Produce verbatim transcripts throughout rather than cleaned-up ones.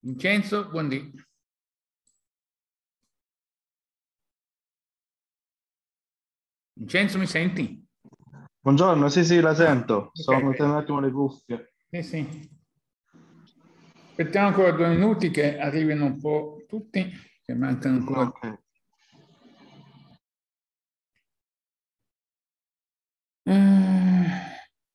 Vincenzo, buondì. Vincenzo, mi senti? Buongiorno, sì, sì, la sento. Sto Ok. mettendo un attimo le cuffie. Sì, sì. Aspettiamo ancora due minuti che arrivino un po' tutti, che mancano ancora. Ok. Eh,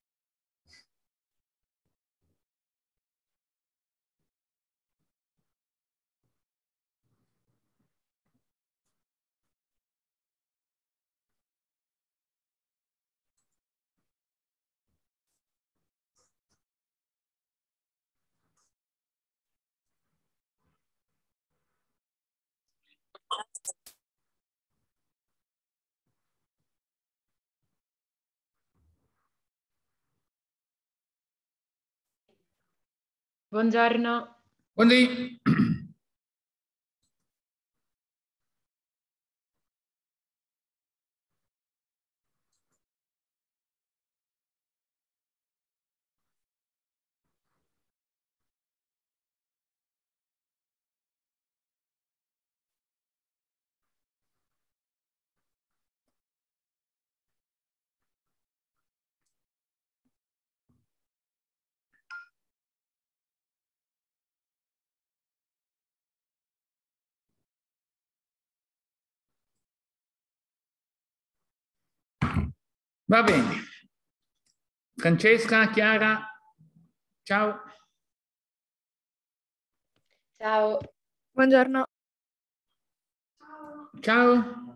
Buongiorno. buondì. Va bene. Francesca, Chiara, ciao. Ciao. Buongiorno. Ciao.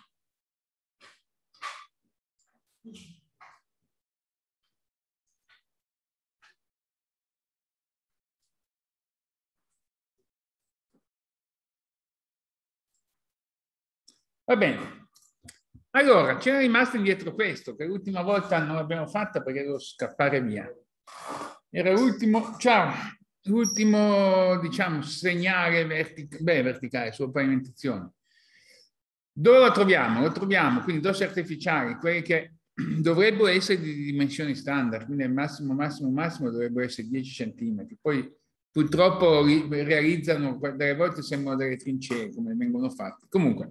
Va bene. Allora, c'era rimasto indietro questo, che l'ultima volta non l'abbiamo fatta perché devo scappare via. Era l'ultimo, ciao, l'ultimo, diciamo, segnale vertic beh, verticale sulla pavimentazione. Dove lo troviamo? Lo troviamo, quindi dosi artificiali, quelli che dovrebbero essere di dimensioni standard, quindi al massimo, massimo, massimo dovrebbero essere dieci centimetri. Poi purtroppo realizzano, delle volte sembrano delle trincee, come vengono fatte. Comunque,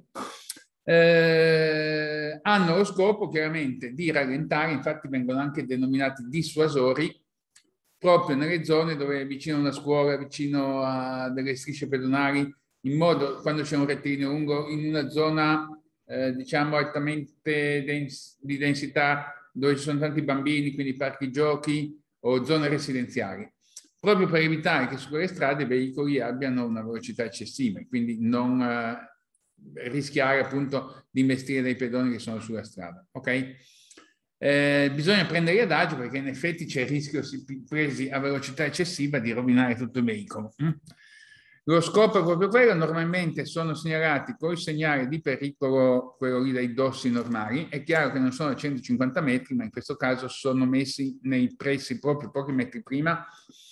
eh, hanno lo scopo chiaramente di rallentare, infatti vengono anche denominati dissuasori, proprio nelle zone dove è vicino a una scuola, vicino a delle strisce pedonali, in modo, quando c'è un rettilineo lungo, in una zona, eh, diciamo, altamente dens di densità, dove ci sono tanti bambini, quindi parchi giochi o zone residenziali, proprio per evitare che su quelle strade i veicoli abbiano una velocità eccessiva, quindi non eh, rischiare appunto di investire dei pedoni che sono sulla strada, ok? Eh, bisogna prendere adagio perché in effetti c'è il rischio, presi a velocità eccessiva, di rovinare tutto il veicolo. Mm? Lo scopo è proprio quello, normalmente sono segnalati con il segnale di pericolo, quello lì dei dossi normali. È chiaro che non sono a centocinquanta metri, ma in questo caso sono messi nei pressi proprio pochi metri prima.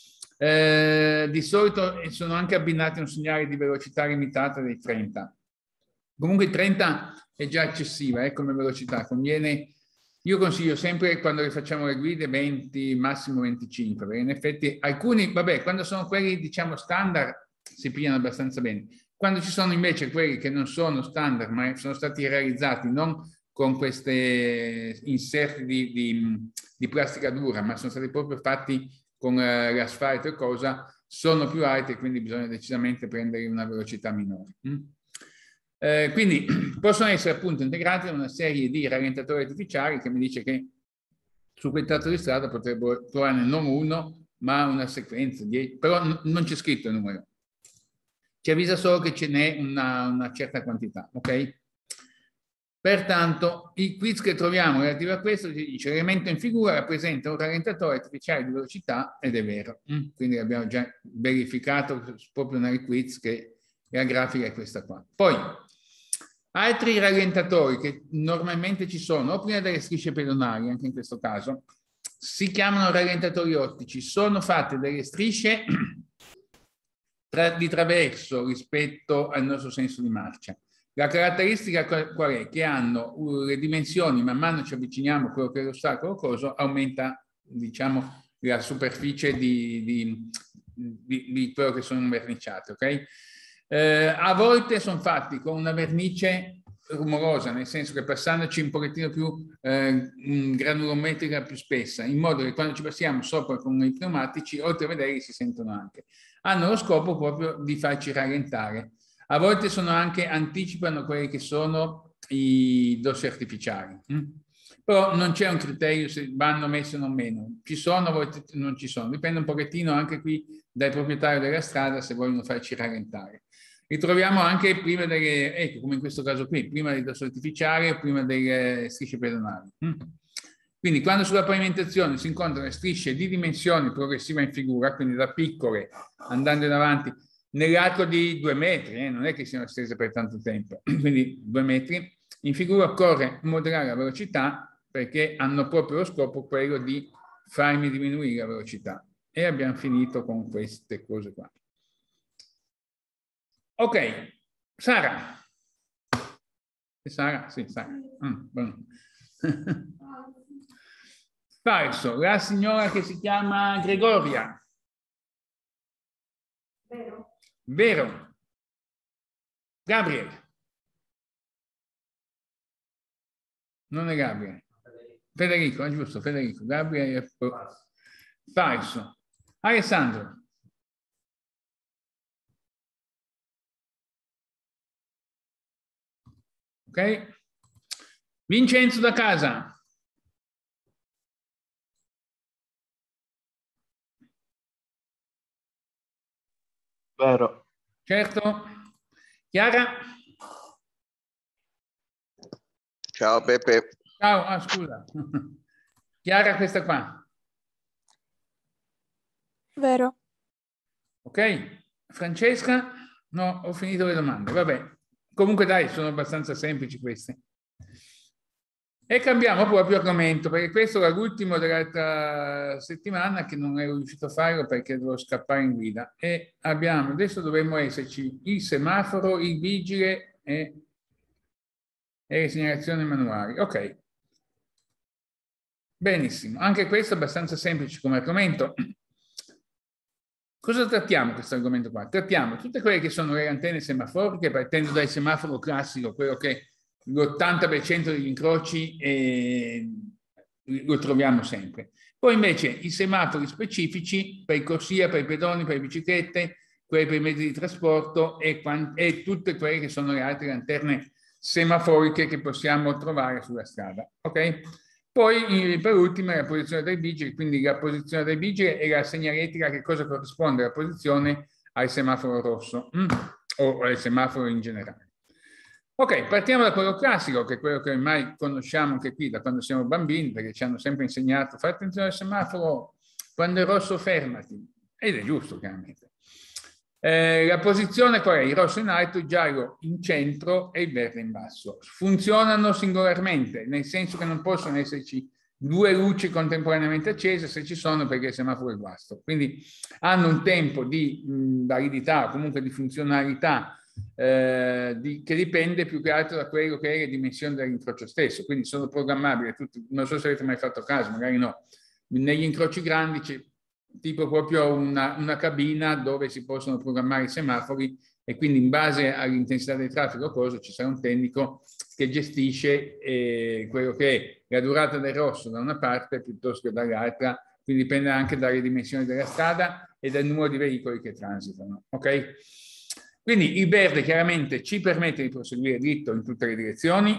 Eh, di solito sono anche abbinati a un segnale di velocità limitata dei trenta. Comunque trenta è già eccessiva, eh, come velocità. Conviene, io consiglio sempre quando le facciamo le guide venti, massimo venticinque, perché in effetti alcuni, vabbè, quando sono quelli diciamo standard si pigliano abbastanza bene. Quando ci sono invece quelli che non sono standard, ma sono stati realizzati non con questi inserti di, di, di plastica dura, ma sono stati proprio fatti con eh, l'asfalto e cosa, sono più alti e quindi bisogna decisamente prendere una velocità minore. Mm? Eh, quindi possono essere appunto integrati in una serie di rallentatori artificiali che mi dice che su quel tratto di strada potrebbero trovare non uno, ma una sequenza, di, però non c'è scritto il numero. Ci avvisa solo che ce n'è una, una certa quantità, ok? Pertanto, il quiz che troviamo relativo a questo ci dice l'elemento in figura rappresenta un rallentatore artificiale di velocità ed è vero. Mm? Quindi abbiamo già verificato proprio nel quiz che la grafica è questa qua. Poi, altri rallentatori che normalmente ci sono, o prima delle strisce pedonali, anche in questo caso, si chiamano rallentatori ottici. Sono fatte delle strisce di traverso rispetto al nostro senso di marcia. La caratteristica qual è? Che hanno le dimensioni, man mano ci avviciniamo a quello che è l'ostacolo coso, aumenta, diciamo, la superficie di, di di, di quello che sono verniciate, ok? Eh, a volte sono fatti con una vernice rumorosa, nel senso che passandoci un pochettino più eh, granulometrica più spessa, in modo che quando ci passiamo sopra con i pneumatici, oltre a vedere, si sentono anche. Hanno lo scopo proprio di farci rallentare. A volte sono anche, anticipano quelli che sono i dossi artificiali. Hm? Però non c'è un criterio se vanno messi o non meno. Ci sono, a volte non ci sono. Dipende un pochettino anche qui dal proprietario della strada se vogliono farci rallentare. Ritroviamo anche prima delle, ecco, come in questo caso qui, prima del dosso artificiale o prima delle strisce pedonali. Quindi quando sulla pavimentazione si incontrano strisce di dimensioni progressiva in figura, quindi da piccole andando in avanti, nell'arco di due metri, eh, non è che siano stese per tanto tempo, quindi due metri, in figura occorre moderare la velocità perché hanno proprio lo scopo quello di farmi diminuire la velocità. E abbiamo finito con queste cose qua. Ok, Sara. Sara? Sì, Sara. Mm, bueno. Falso, la signora che si chiama Gregoria. Vero. Vero. Gabriel. Non è Gabriel. Federico, è giusto, Federico. Gabriel è falso. Alessandro. Ok? Vincenzo da casa. Vero. Certo. Chiara? Ciao Peppe. Ciao, ah, scusa. Chiara questa qua. Vero. Ok? Francesca? No, ho finito le domande. Vabbè. Comunque dai, sono abbastanza semplici queste. E cambiamo proprio argomento, perché questo era l'ultimo dell'altra settimana che non ero riuscito a farlo perché dovevo scappare in guida. E abbiamo, adesso dovremmo esserci il semaforo, il vigile e, e le segnalazioni manuali. Ok. Benissimo. Anche questo è abbastanza semplice come argomento. Cosa trattiamo questo argomento qua? Trattiamo tutte quelle che sono le antenne semaforiche, partendo dal semaforo classico, quello che l'ottanta per cento degli incroci eh, lo troviamo sempre. Poi invece i semafori specifici per i corsia, per i pedoni, per le biciclette, quelli per i mezzi di trasporto e, e tutte quelle che sono le altre lanterne semaforiche che possiamo trovare sulla strada. Ok? Poi per ultimo la posizione del vigile, quindi la posizione del vigile e la segnaletica che cosa corrisponde alla posizione al semaforo rosso mm? o al semaforo in generale. Ok, partiamo da quello classico, che è quello che ormai conosciamo anche qui da quando siamo bambini, perché ci hanno sempre insegnato, fai attenzione al semaforo, quando è rosso fermati, ed è giusto chiaramente. Eh, la posizione qual è? Il rosso in alto, il giallo in centro e il verde in basso. Funzionano singolarmente, nel senso che non possono esserci due luci contemporaneamente accese, se ci sono perché il semaforo è guasto. Quindi hanno un tempo di mh, validità o comunque di funzionalità eh, di, che dipende più che altro da quello che è le dimensioni dell'incrocio stesso. Quindi sono programmabili. Tutti, non so se avete mai fatto caso, magari no. Negli incroci grandi c'è tipo proprio una, una cabina dove si possono programmare i semafori e quindi in base all'intensità del traffico cosa, ci sarà un tecnico che gestisce eh, quello che è la durata del rosso da una parte piuttosto che dall'altra, quindi dipende anche dalle dimensioni della strada e dal numero di veicoli che transitano. Ok? Quindi il verde chiaramente ci permette di proseguire dritto in tutte le direzioni,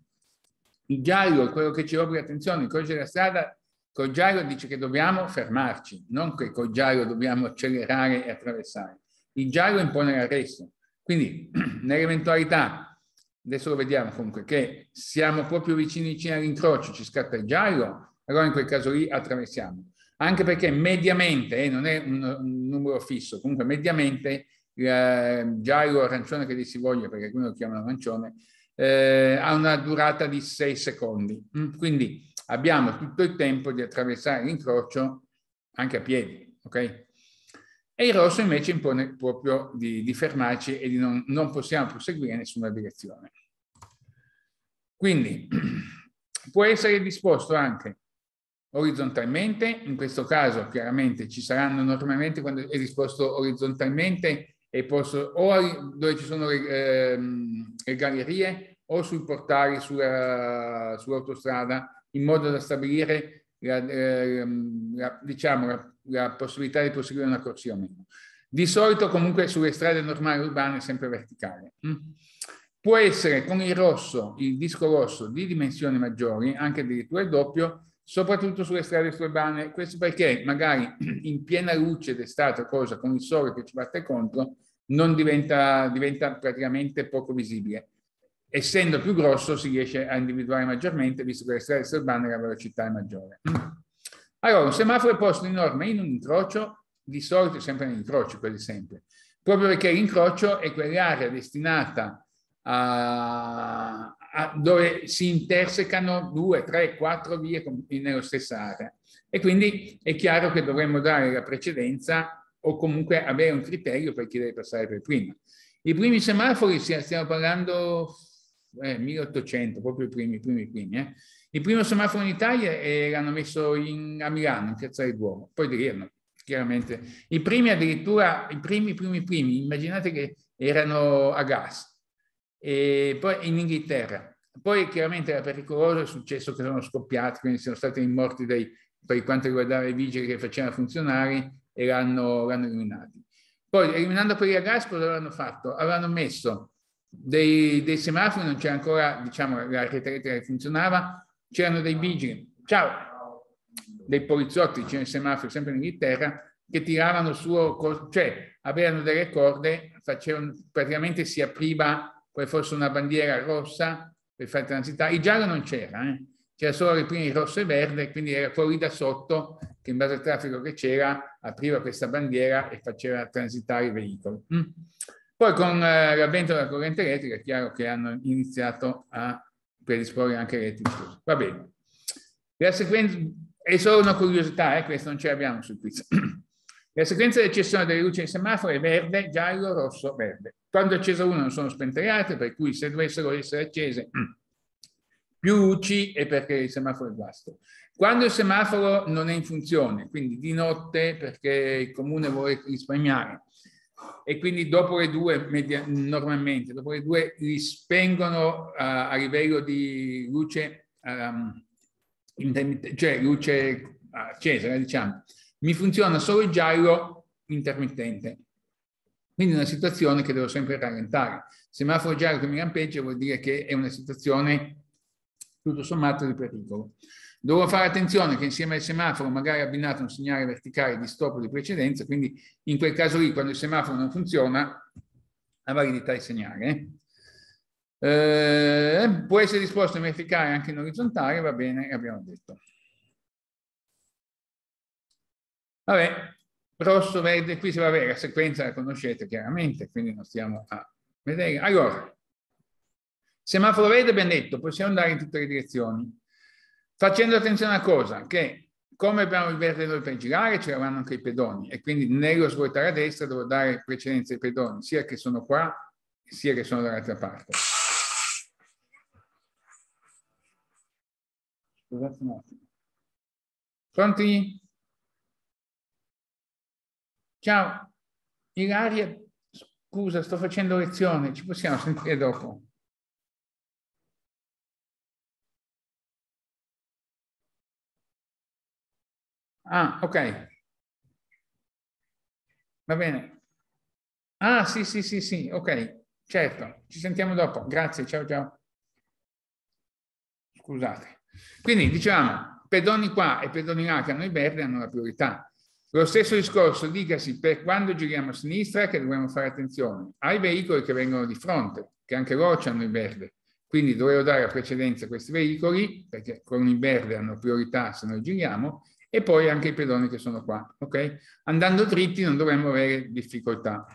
il giallo è quello che ci obbliga attenzione, il codice della strada col giallo dice che dobbiamo fermarci, non che col giallo dobbiamo accelerare e attraversare. Il giallo impone l'arresto. Quindi, nell'eventualità, adesso lo vediamo comunque, che siamo proprio vicini vicini all'incrocio, ci scatta il giallo, allora in quel caso lì attraversiamo. Anche perché mediamente, eh, non è un, un numero fisso, comunque mediamente il eh, giallo o arancione che dir si voglia, perché alcuni lo chiamano arancione, eh, ha una durata di sei secondi. Quindi abbiamo tutto il tempo di attraversare l'incrocio anche a piedi, ok? E il rosso invece impone proprio di, di fermarci e di non, non possiamo proseguire in nessuna direzione. Quindi può essere disposto anche orizzontalmente, in questo caso chiaramente ci saranno normalmente quando è disposto orizzontalmente e posso, o dove ci sono le, ehm, le gallerie o sui portali sulla, sull'autostrada, in modo da stabilire la, ehm, la, diciamo, la, la possibilità di proseguire una corsia o meno. Di solito comunque sulle strade normali urbane è sempre verticale. Mm? Può essere con il rosso, il disco rosso di dimensioni maggiori, anche addirittura il doppio, soprattutto sulle strade urbane. Questo perché magari in piena luce d'estate o cosa, con il sole che ci batte contro, non diventa, diventa praticamente poco visibile. Essendo più grosso si riesce a individuare maggiormente, visto che le strade urbane la velocità è maggiore. Allora, un semaforo è posto di norma in un incrocio, di solito sempre nell'incrocio, quasi sempre, proprio perché l'incrocio è quell'area destinata a, a, dove si intersecano due, tre, quattro vie nello stessa area. E quindi è chiaro che dovremmo dare la precedenza o comunque avere un criterio per chi deve passare per prima. I primi semafori, stiamo parlando eh, milleottocento, proprio i primi, primi, primi. Eh. Il primo semaforo in Italia eh, l'hanno messo in, a Milano, in Piazza del Duomo, poi diranno, chiaramente. I primi addirittura, i primi, primi, primi, immaginate che erano a gas. E poi in Inghilterra. Poi chiaramente era pericoloso, è successo che sono scoppiati, quindi sono stati morti dei, per quanto riguardava i vigili che facevano funzionari e l'hanno eliminati. Poi eliminando quelli a gas cosa avevano fatto? Avevano messo dei, dei semafori, non c'era ancora diciamo la rete elettrica che funzionava, c'erano dei vigili, ciao, dei poliziotti, c'erano i semafori sempre in Inghilterra, che tiravano su, cioè avevano delle corde, facevano, praticamente si apriva poi fosse una bandiera rossa per far transitare. Il giallo non c'era, eh? C'era solo i primi rosso e verde, quindi era fuori da sotto che in base al traffico che c'era apriva questa bandiera e faceva transitare i veicoli. Mm? Poi con eh, l'avvento della corrente elettrica è chiaro che hanno iniziato a predisporre anche elettrici. Va bene. La sequenza è solo una curiosità, eh? Questo non ce l'abbiamo sul quiz. La sequenza di accensione delle luci del semaforo è verde, giallo, rosso, verde. Quando è accesa una non sono spente le altre, per cui se dovessero essere accese più luci è perché il semaforo è guasto. Quando il semaforo non è in funzione, quindi di notte perché il comune vuole risparmiare, e quindi dopo le due, media, normalmente, dopo le due li spengono uh, a livello di luce, um, cioè luce accesa, diciamo. Mi funziona solo il giallo intermittente. Quindi è una situazione che devo sempre rallentare. Semaforo giallo che mi lampeggia vuol dire che è una situazione tutto sommato di pericolo. Devo fare attenzione che insieme al semaforo magari abbinato un segnale verticale di stop di precedenza, quindi in quel caso lì quando il semaforo non funziona ha validità il segnale. Eh, può essere disposto in verticale anche in orizzontale, va bene, abbiamo detto. Vabbè, rosso, verde, qui si va a vedere, la sequenza la conoscete chiaramente, quindi non stiamo a vedere. Allora, semaforo verde abbiamo detto, possiamo andare in tutte le direzioni. Facendo attenzione a una cosa, che come abbiamo il verde noi per girare, ce l'avranno anche i pedoni, e quindi nello svoltare a destra devo dare precedenza ai pedoni, sia che sono qua, sia che sono dall'altra parte. Scusate un attimo. Pronti? Ciao, Ilaria, scusa, sto facendo lezione, ci possiamo sentire dopo? Ah, ok. Va bene. Ah, sì, sì, sì, sì, ok, certo, ci sentiamo dopo. Grazie, ciao, ciao. Scusate. Quindi, diciamo, pedoni qua e pedoni là che hanno il verde hanno la priorità. Lo stesso discorso dicasi per quando giriamo a sinistra, che dobbiamo fare attenzione ai veicoli che vengono di fronte, che anche loro hanno il verde. Quindi dovevo dare la precedenza a questi veicoli, perché con il verde hanno priorità se noi giriamo, e poi anche i pedoni che sono qua. Ok? Andando dritti non dovremmo avere difficoltà.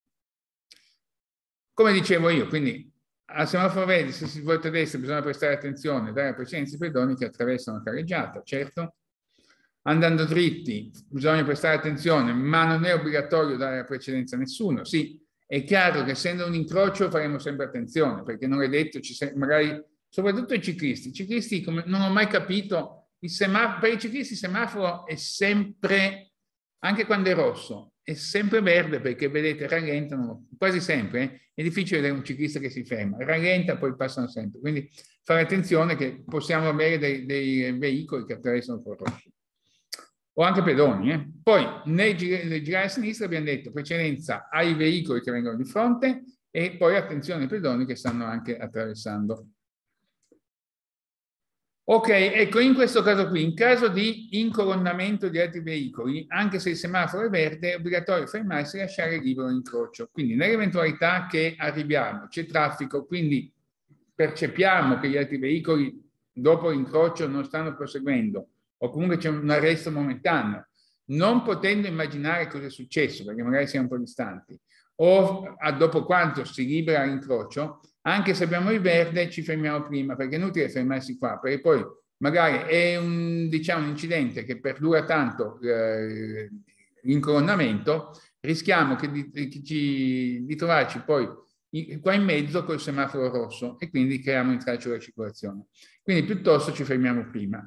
Come dicevo io, quindi al semaforo verde, se si volta a destra bisogna prestare attenzione, dare la precedenza ai pedoni che attraversano la carreggiata, certo. Andando dritti bisogna prestare attenzione, ma non è obbligatorio dare la precedenza a nessuno. Sì, è chiaro che essendo un incrocio faremo sempre attenzione, perché non è detto, ci sei, magari, soprattutto i ciclisti. I ciclisti, come, non ho mai capito il semaforo, per i ciclisti il semaforo è sempre, anche quando è rosso, è sempre verde perché vedete rallentano quasi sempre, eh? È difficile vedere un ciclista che si ferma, rallenta poi passano sempre, quindi fare attenzione che possiamo avere dei, dei veicoli che attraversano il rosso o anche pedoni. Eh? Poi nel girare, nel girare a sinistra abbiamo detto precedenza ai veicoli che vengono di fronte e poi attenzione ai pedoni che stanno anche attraversando. Ok, ecco, in questo caso qui, in caso di incolonnamento di altri veicoli, anche se il semaforo è verde, è obbligatorio fermarsi e lasciare libero l'incrocio. Quindi nell'eventualità che arriviamo, c'è traffico, quindi percepiamo che gli altri veicoli dopo l'incrocio non stanno proseguendo, o comunque c'è un arresto momentaneo, non potendo immaginare cosa è successo, perché magari siamo un po' distanti, o a dopo quanto si libera l'incrocio, anche se abbiamo il verde ci fermiamo prima, perché è inutile fermarsi qua, perché poi magari è un, diciamo, un incidente che perdura tanto eh, l'incolonnamento, rischiamo che di, di, di trovarci poi qua in mezzo col semaforo rosso e quindi creiamo un intralcio della circolazione. Quindi piuttosto ci fermiamo prima.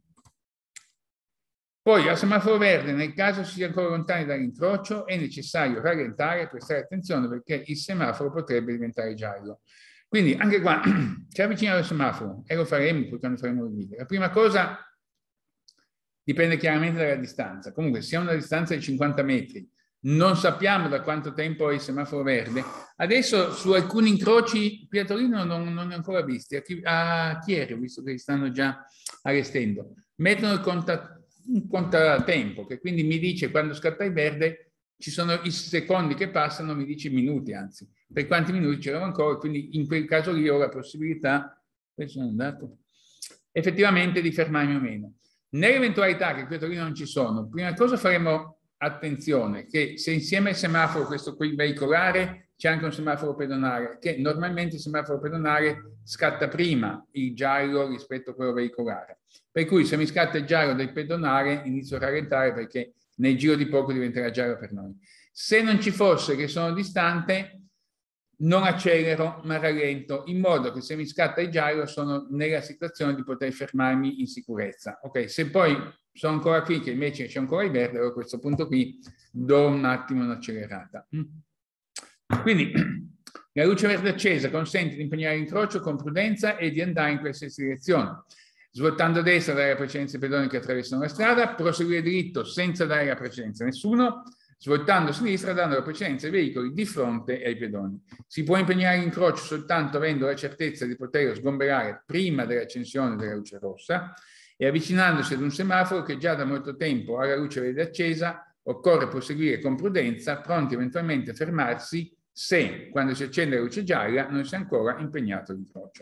Poi al semaforo verde, nel caso si sia ancora lontani dall'incrocio, è necessario rallentare e prestare attenzione perché il semaforo potrebbe diventare giallo. Quindi anche qua ci avviciniamo al semaforo e lo faremo poi quando faremo il video. La prima cosa dipende chiaramente dalla distanza. Comunque, se è una distanza di cinquanta metri, non sappiamo da quanto tempo è il semaforo verde. Adesso su alcuni incroci qui a Torino non, non ne ho ancora visti. A, chi, a Chieri ho visto che li stanno già allestendo. Mettono il contatto un contatempo che quindi mi dice quando scatta il verde ci sono i secondi che passano, mi dice i minuti, anzi per quanti minuti c'erano ancora, quindi in quel caso lì ho la possibilità, sono andato, effettivamente di fermarmi o meno. Nell'eventualità che qui a Torino non ci sono, prima cosa faremo attenzione che se insieme al semaforo questo qui veicolare c'è anche un semaforo pedonale, che normalmente il semaforo pedonale scatta prima il giallo rispetto a quello veicolare. Per cui se mi scatta il giallo del pedonale inizio a rallentare perché nel giro di poco diventerà giallo per noi. Se non ci fosse che sono distante, non accelero ma rallento, in modo che se mi scatta il giallo sono nella situazione di poter fermarmi in sicurezza. Ok, se poi sono ancora qui che invece c'è ancora il verde, allora a questo punto qui do un attimo un'accelerata. Quindi la luce verde accesa consente di impegnare l'incrocio con prudenza e di andare in qualsiasi direzione. Svoltando a destra dare la precedenza ai pedoni che attraversano la strada, proseguire dritto senza dare la precedenza a nessuno, svoltando a sinistra dando la precedenza ai veicoli di fronte e ai pedoni. Si può impegnare l'incrocio soltanto avendo la certezza di poterlo sgomberare prima dell'accensione della luce rossa e avvicinandosi ad un semaforo che già da molto tempo ha la luce verde accesa, occorre proseguire con prudenza, pronti eventualmente a fermarsi se, quando si accende la luce gialla, non si è ancora impegnato l'incrocio.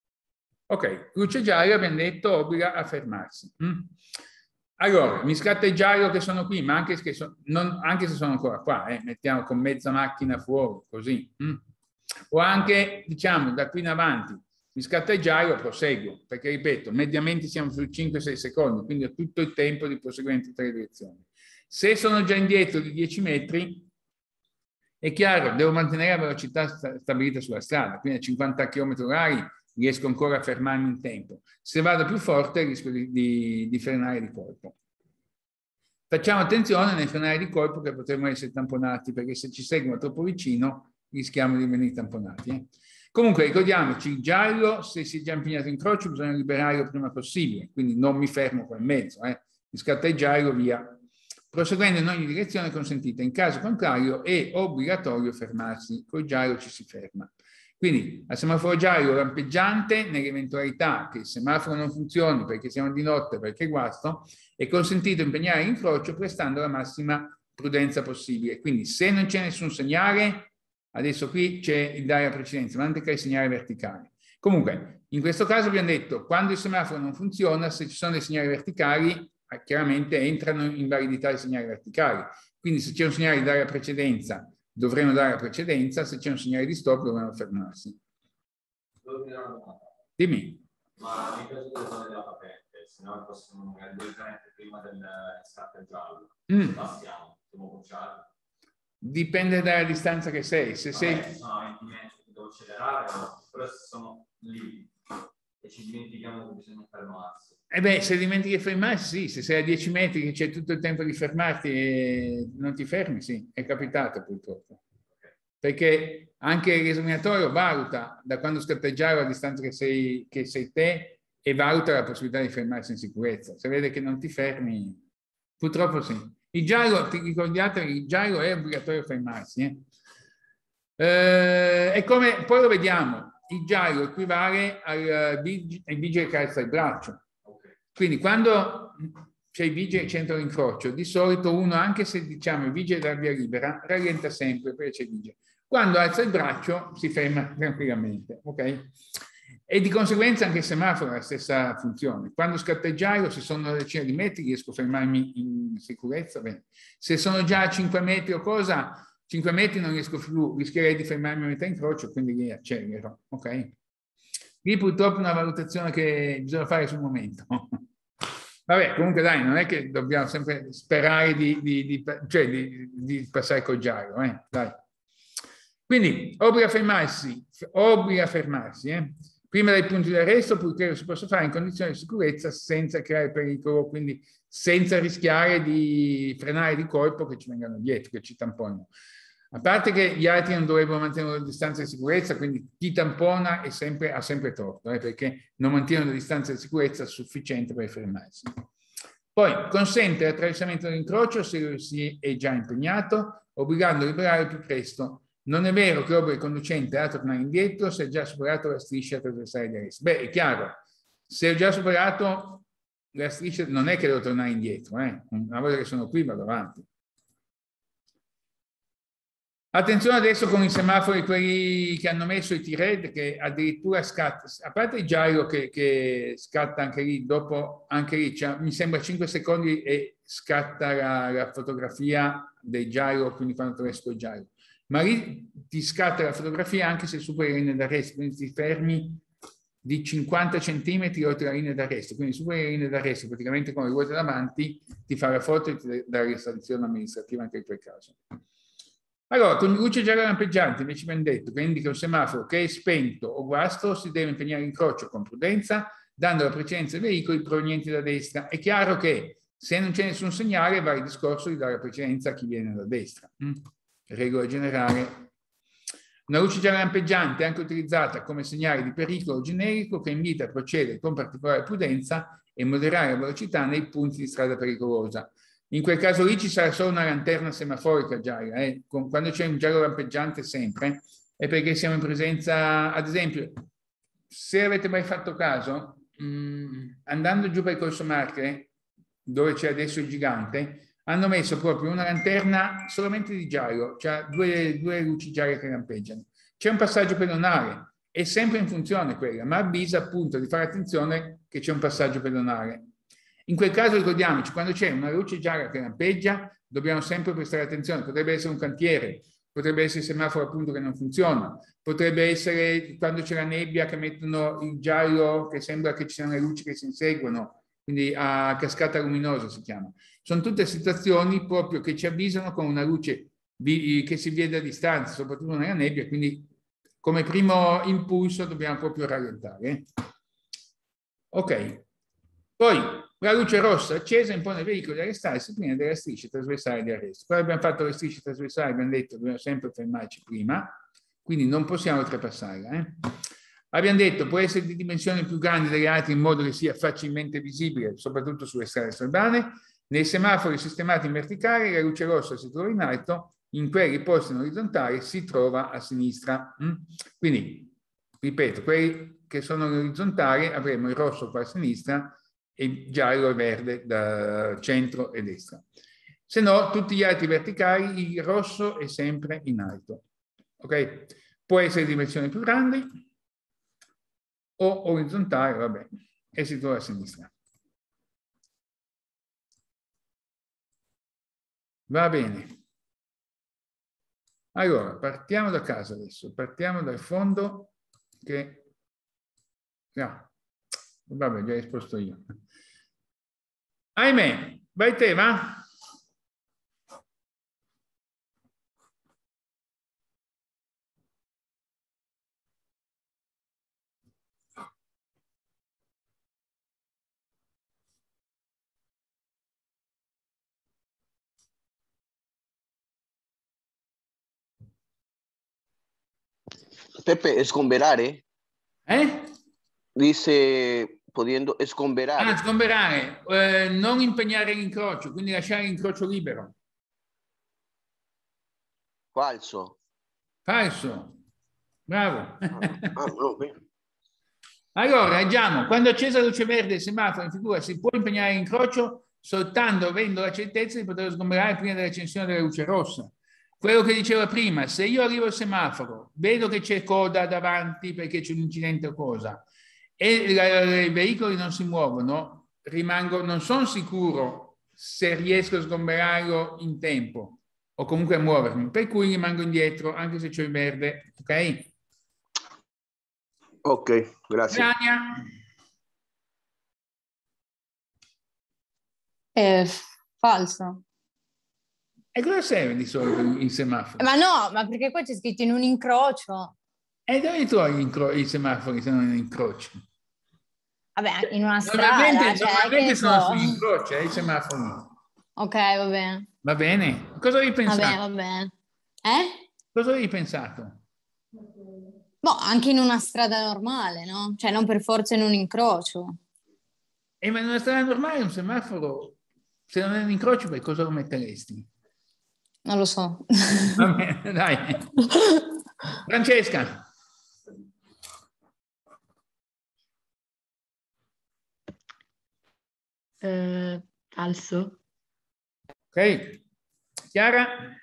Ok, luce gialla abbiamo detto obbliga a fermarsi. Mm. Allora, mi scatta il giallo che sono qui, ma anche, che so, non, anche se sono ancora qua, eh, mettiamo con mezza macchina fuori, così. Mm. O anche, diciamo, da qui in avanti, mi scatta il giallo, proseguo, perché ripeto, mediamente siamo sui cinque sei secondi, quindi ho tutto il tempo di proseguire in tutte le direzioni. Se sono già indietro di dieci metri, è chiaro, devo mantenere la velocità stabilita sulla strada, quindi a cinquanta chilometri orari riesco ancora a fermarmi in tempo. Se vado più forte rischio di, di, di frenare di colpo. Facciamo attenzione nel frenare di colpo che potremmo essere tamponati, perché se ci seguono troppo vicino rischiamo di venire tamponati. Eh. Comunque ricordiamoci, il giallo, se si è già impegnato in croce, bisogna liberarlo il prima possibile, quindi non mi fermo qua in mezzo. Eh. Mi scatta il giallo, via. Proseguendo in ogni direzione consentita. In caso contrario è obbligatorio fermarsi, col giallo ci si ferma. Quindi al semaforo giallo lampeggiante, nell'eventualità che il semaforo non funzioni perché siamo di notte, perché guasto, è consentito impegnare l'incrocio prestando la massima prudenza possibile. Quindi se non c'è nessun segnale, adesso qui c'è il dare la precedenza, ma anche il segnale verticale. Comunque, in questo caso abbiamo detto, quando il semaforo non funziona, se ci sono dei segnali verticali, chiaramente entrano in validità i segnali verticali. Quindi se c'è un segnale di dare la precedenza, dovremo dare la precedenza, se c'è un segnale di stop dovremo fermarsi. Dimmi. Ma in caso di zone della patente, se noi possiamo magari due patente prima del scatto giallo, mm. passiamo, siamo bocciati. Dipende dalla distanza che sei. Se Vabbè, sei... ci sono venti metri che devo accelerare, però se sono lì, e ci dimentichiamo che bisogna fermarsi. E eh beh, se dimentichi di fermarsi, sì, se sei a dieci metri che c'è tutto il tempo di fermarti e non ti fermi, sì, è capitato purtroppo. Okay. Perché anche l'esaminatorio valuta da quando scatta il gyro a distanza che sei, che sei te e valuta la possibilità di fermarsi in sicurezza. Se vede che non ti fermi, purtroppo sì. Il gyro, ti ricordate, il gyro è obbligatorio fermarsi. Eh? Eh, è come, poi lo vediamo, il gyro equivale al vigile che alza il braccio. Quindi quando c'è il vigile centro d'incrocio, di solito uno, anche se diciamo il vigile della via libera, rallenta sempre perché c'è il vigile. Quando alza il braccio si ferma tranquillamente, ok? E di conseguenza anche il semaforo ha la stessa funzione. Quando scatta il gyro, se sono una decina di metri, riesco a fermarmi in sicurezza. Bene. Se sono già a cinque metri o cosa, cinque metri non riesco più, rischierei di fermarmi a metà incrocio, quindi lì accelero, ok? Lì purtroppo è una valutazione che bisogna fare sul momento. Vabbè, comunque dai, non è che dobbiamo sempre sperare di, di, di, cioè di, di passare col gyro, eh? Dai. Quindi obbliga a fermarsi, obbliga a fermarsi, eh? Prima dei punti di arresto, purché lo si possa fare in condizioni di sicurezza senza creare pericolo, quindi senza rischiare di frenare di colpo che ci vengano dietro, che ci tamponino. A parte che gli altri non dovrebbero mantenere una distanza di sicurezza, quindi chi tampona è sempre, ha sempre torto, eh, perché non mantiene una distanza di sicurezza sufficiente per fermarsi. Poi consente l'attraversamento dell'incrocio se si è già impegnato, obbligando a liberare più presto. Non è vero che obbliga il conducente a tornare indietro se ha già superato la striscia trasversale di arresto. Beh, è chiaro, se ho già superato la striscia non è che devo tornare indietro, eh. Una volta che sono qui vado avanti. Attenzione adesso con i semafori, quelli che hanno messo i T-Red, che addirittura scatta, a parte il gyro che, che scatta anche lì, dopo anche lì, cioè, mi sembra cinque secondi e scatta la, la fotografia del gyro, quindi quando attraverso il gyro. Ma lì ti scatta la fotografia anche se superi la linea d'arresto, quindi ti fermi di cinquanta centimetri oltre la linea d'arresto, quindi superi la linea d'arresto praticamente con le ruote davanti, ti fa la foto e ti dà la sanzione amministrativa anche in quel caso. Allora, con luce gialla lampeggiante, invece ben detto, che indica un semaforo che è spento o guasto, si deve impegnare in crocio con prudenza, dando la precedenza ai veicoli provenienti da destra. È chiaro che se non c'è nessun segnale, va il discorso di dare la precedenza a chi viene da destra. Mm? Regola generale. Una luce gialla lampeggiante è anche utilizzata come segnale di pericolo generico che invita a procedere con particolare prudenza e moderare la velocità nei punti di strada pericolosa. In quel caso lì ci sarà solo una lanterna semaforica gialla, eh? Quando c'è un giallo lampeggiante sempre, è perché siamo in presenza, ad esempio, se avete mai fatto caso, mh, andando giù per il Corso Marche, dove c'è adesso il gigante, hanno messo proprio una lanterna solamente di giallo, cioè due, due luci gialle che lampeggiano. C'è un passaggio pedonale, è sempre in funzione quella, ma avvisa appunto di fare attenzione che c'è un passaggio pedonale. In quel caso ricordiamoci, quando c'è una luce gialla che lampeggia, dobbiamo sempre prestare attenzione. Potrebbe essere un cantiere, potrebbe essere il semaforo appunto che non funziona, potrebbe essere quando c'è la nebbia che mettono il giallo che sembra che ci siano le luci che si inseguono, quindi a cascata luminosa si chiama. Sono tutte situazioni proprio che ci avvisano con una luce che si vede a distanza, soprattutto nella nebbia, quindi come primo impulso dobbiamo proprio rallentare. Ok, poi la luce rossa accesa impone ai veicoli di arrestarsi prima della striscia trasversale di arresto. Poi abbiamo fatto le strisce trasversali, abbiamo detto che dobbiamo sempre fermarci prima, quindi non possiamo oltrepassarla. Eh? Abbiamo detto può essere di dimensioni più grandi delle altre in modo che sia facilmente visibile, soprattutto sulle strade stradali. Nei semafori sistemati in verticale la luce rossa si trova in alto, in quelli posti in orizzontale si trova a sinistra. Quindi, ripeto, quelli che sono in orizzontale avremo il rosso qua a sinistra e il giallo e verde da centro e destra. Se no, tutti gli altri verticali, il rosso è sempre in alto. Ok? Può essere di dimensioni più grandi o orizzontale, vabbè, e si trova a sinistra. Va bene. Allora, partiamo da casa adesso, partiamo dal fondo che... No, vabbè, già risposto io. Ahimè, vai te, va? Pepe, esgomberare? Eh? Dice pudiendo esgomberare. Ah, sgomberare, eh, non impegnare l'incrocio, quindi lasciare l'incrocio libero. Falso. Falso. Bravo. Ah, ah, no, bene. Allora, leggiamo, quando accesa la luce verde il semaforo in figura si può impegnare l'incrocio soltanto avendo la certezza di poter sgomberare prima dell'accensione della luce rossa. Quello che diceva prima, se io arrivo al semaforo, vedo che c'è coda davanti perché c'è un incidente o cosa, e la, la, i veicoli non si muovono, rimango, non sono sicuro se riesco a sgomberarlo in tempo o comunque a muovermi, per cui rimango indietro anche se c'è il verde, ok? Ok, grazie. Melania? Eh, falso. E cosa serve di solito il semaforo? Ma no, ma perché qua c'è scritto in un incrocio. E dove trovi i semafori se non in incroci? Vabbè, in una strada. Normalmente, cioè, normalmente che sono so. sugli incroci, eh, i semafori. Ok, va bene. Va bene? Cosa avevi pensato? Va bene, va bene. Eh? Cosa avevi pensato? Boh, anche in una strada normale, no? Cioè, non per forza in un incrocio. E ma in una strada normale un semaforo, se non è un incrocio, per cosa lo metteresti? Non lo so. Va bene, dai. Francesca. Eh, falso. Ok. Chiara?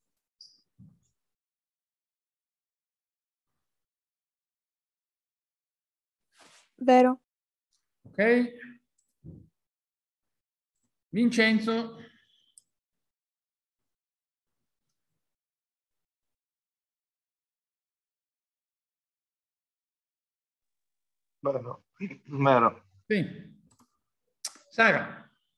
Vero. Ok. Vincenzo? Vero. Vero. Sì. Sara?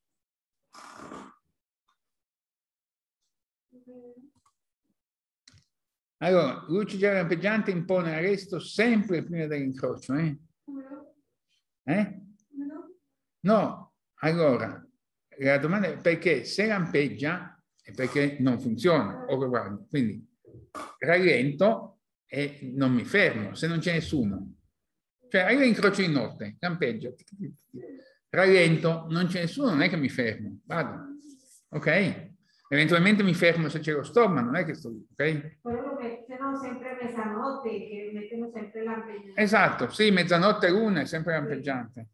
Allora, luce gialla lampeggiante impone arresto sempre prima dell'incrocio, eh? Eh? No, allora, la domanda è perché se lampeggia è perché non funziona, o guarda, quindi rallento e non mi fermo, se non c'è nessuno. Cioè, arriva incrocio di notte, lampeggia, rallento, non c'è nessuno, non è che mi fermo, vado, ok? Eventualmente mi fermo se c'è lo stop, ma non è che sto lì, ok? Però lo mettono sempre a mezzanotte, che mettono sempre lampeggiante. Esatto, sì, mezzanotte l'una è sempre lampeggiante.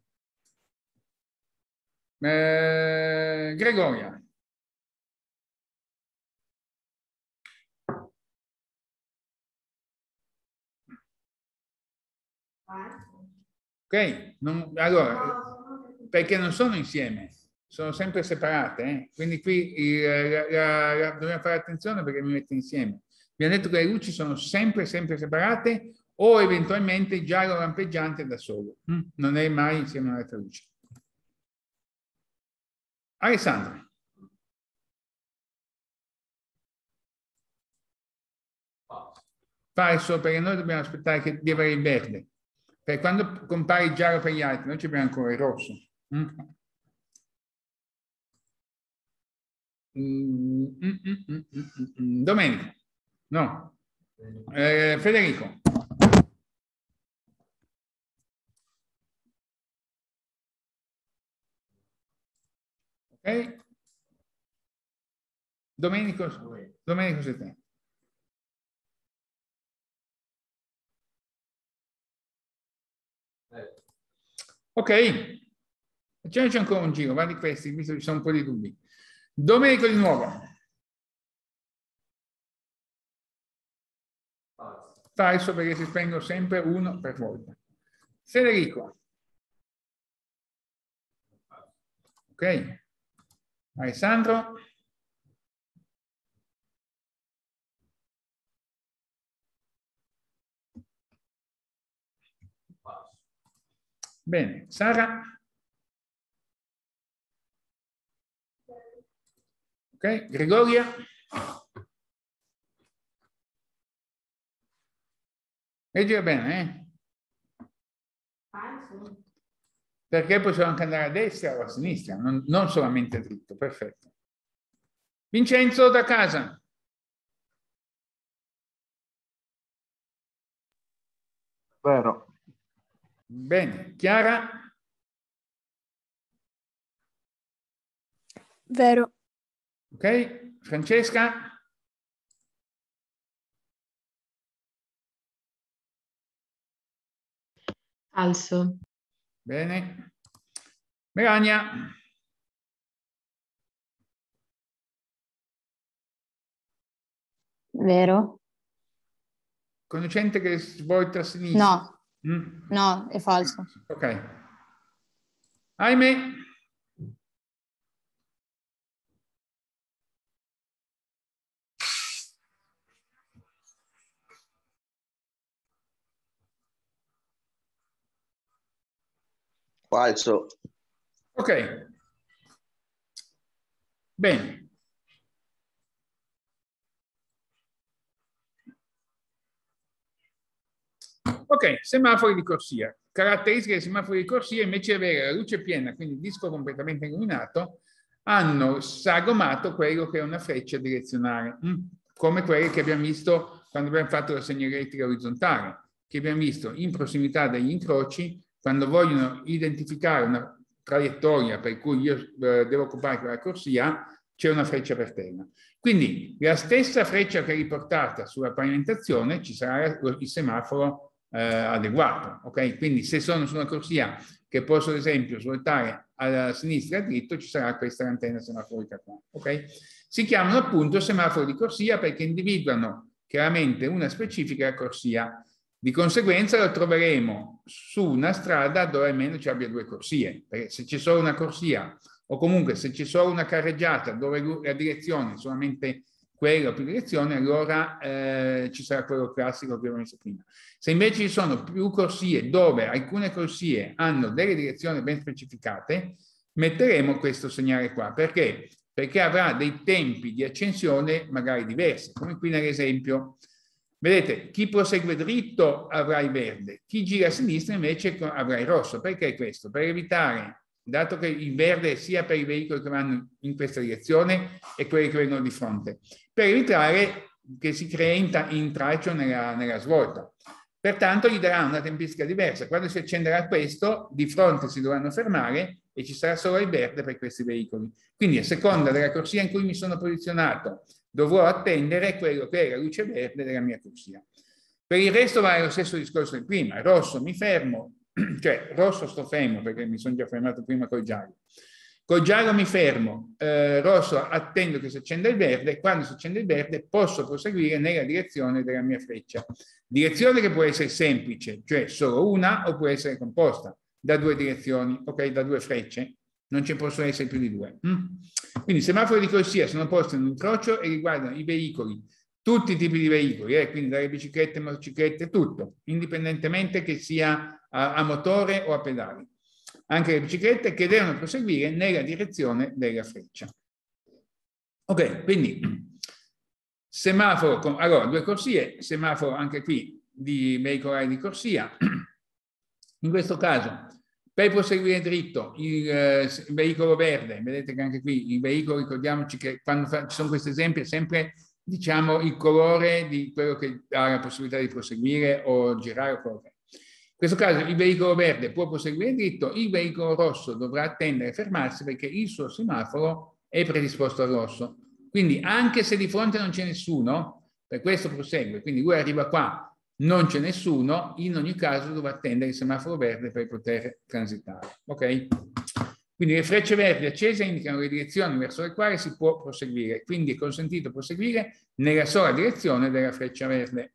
Eh, Gregoria. Ok, non, allora, perché non sono insieme, sono sempre separate, eh? Quindi qui il, la, la, la, dobbiamo fare attenzione perché mi mette insieme. Abbiamo detto che le luci sono sempre, sempre separate o eventualmente giallo lampeggiante da solo, hm? Non è mai insieme all'altra luce. Alessandro. Falso, perché noi dobbiamo aspettare che, di avere il verde. Perché quando compare il giallo per gli altri, noi abbiamo ancora il rosso. Mm. Mm, mm, mm, mm, mm, mm. Domenico. No. Eh, Federico. Ok? Domenico, Domenico sei te. Ok, facciamoci ancora un giro, va di questi, visto che ci sono un po' di dubbi. Domenico di nuovo. Falso perché si spengono sempre uno per volta. Federico. Ok. Alessandro. Bene, Sara. Ok, Gregoria. Leggila bene, eh? Perché possiamo anche andare a destra o a sinistra, non, non solamente dritto, perfetto. Vincenzo da casa. Vero. Bene. Chiara? Vero. Ok. Francesca? Falso. Bene. Melania? Vero? Conoscente che svolta a sinistra? No. Mm? No, è falso. Ok. Ahimè. Falso. Ok. Bene. Ok, semafori di corsia. Caratteristiche dei semafori di corsia, invece di avere la luce piena, quindi il disco completamente illuminato, hanno sagomato quello che è una freccia direzionale, come quelle che abbiamo visto quando abbiamo fatto la segnaletica orizzontale, che abbiamo visto in prossimità degli incroci, quando vogliono identificare una traiettoria per cui io eh, devo occupare quella corsia, c'è una freccia per terra. Quindi la stessa freccia che è riportata sulla pavimentazione ci sarà il semaforo eh, adeguato, ok? Quindi se sono su una corsia che posso ad esempio svoltare a sinistra e a dritto, ci sarà questa antenna semaforica qua, ok? Si chiamano appunto semafori di corsia perché individuano chiaramente una specifica corsia. Di conseguenza lo troveremo su una strada dove almeno ci abbia due corsie, perché se c'è solo una corsia o comunque se c'è solo una carreggiata dove la direzione è solamente quella o più direzione, allora eh, ci sarà quello classico che abbiamo messo prima. Se invece ci sono più corsie dove alcune corsie hanno delle direzioni ben specificate, metteremo questo segnale qua. Perché? Perché avrà dei tempi di accensione magari diversi, come qui nell'esempio. Vedete, chi prosegue dritto avrà il verde, chi gira a sinistra invece avrà il rosso. Perché questo? Per evitare, dato che il verde è sia per i veicoli che vanno in questa direzione e quelli che vengono di fronte, per evitare che si crei intralcio nella, nella svolta. Pertanto gli darà una tempistica diversa. Quando si accenderà questo, di fronte si dovranno fermare e ci sarà solo il verde per questi veicoli. Quindi a seconda della corsia in cui mi sono posizionato, dovrò attendere quello che è la luce verde della mia corsia. Per il resto vale lo stesso discorso di prima. Rosso mi fermo, cioè rosso sto fermo perché mi sono già fermato prima col giallo. Col giallo mi fermo, eh, rosso attendo che si accenda il verde, quando si accende il verde posso proseguire nella direzione della mia freccia. Direzione che può essere semplice, cioè solo una, o può essere composta da due direzioni, ok, da due frecce, non ci possono essere più di due. Mm? Quindi i semafori di corsia sono posti in un incrocio e riguardano i veicoli, tutti i tipi di veicoli, eh, quindi dalle biciclette, motociclette, tutto, indipendentemente che sia a, a motore o a pedali. Anche le biciclette che devono proseguire nella direzione della freccia. Ok, quindi semaforo, con, allora due corsie, semaforo anche qui di veicolare di corsia. In questo caso, per proseguire dritto, il, eh, il veicolo verde, vedete che anche qui il veicolo, ricordiamoci che quando fa, ci sono questi esempi è sempre diciamo il colore di quello che ha la possibilità di proseguire o girare o quello che è. In questo caso il veicolo verde può proseguire dritto, il veicolo rosso dovrà attendere e fermarsi perché il suo semaforo è predisposto al rosso. Quindi anche se di fronte non c'è nessuno, per questo prosegue. Quindi lui arriva qua, non c'è nessuno, in ogni caso dovrà attendere il semaforo verde per poter transitare. Ok? Quindi le frecce verdi accese indicano le direzioni verso le quali si può proseguire. Quindi è consentito proseguire nella sola direzione della freccia verde.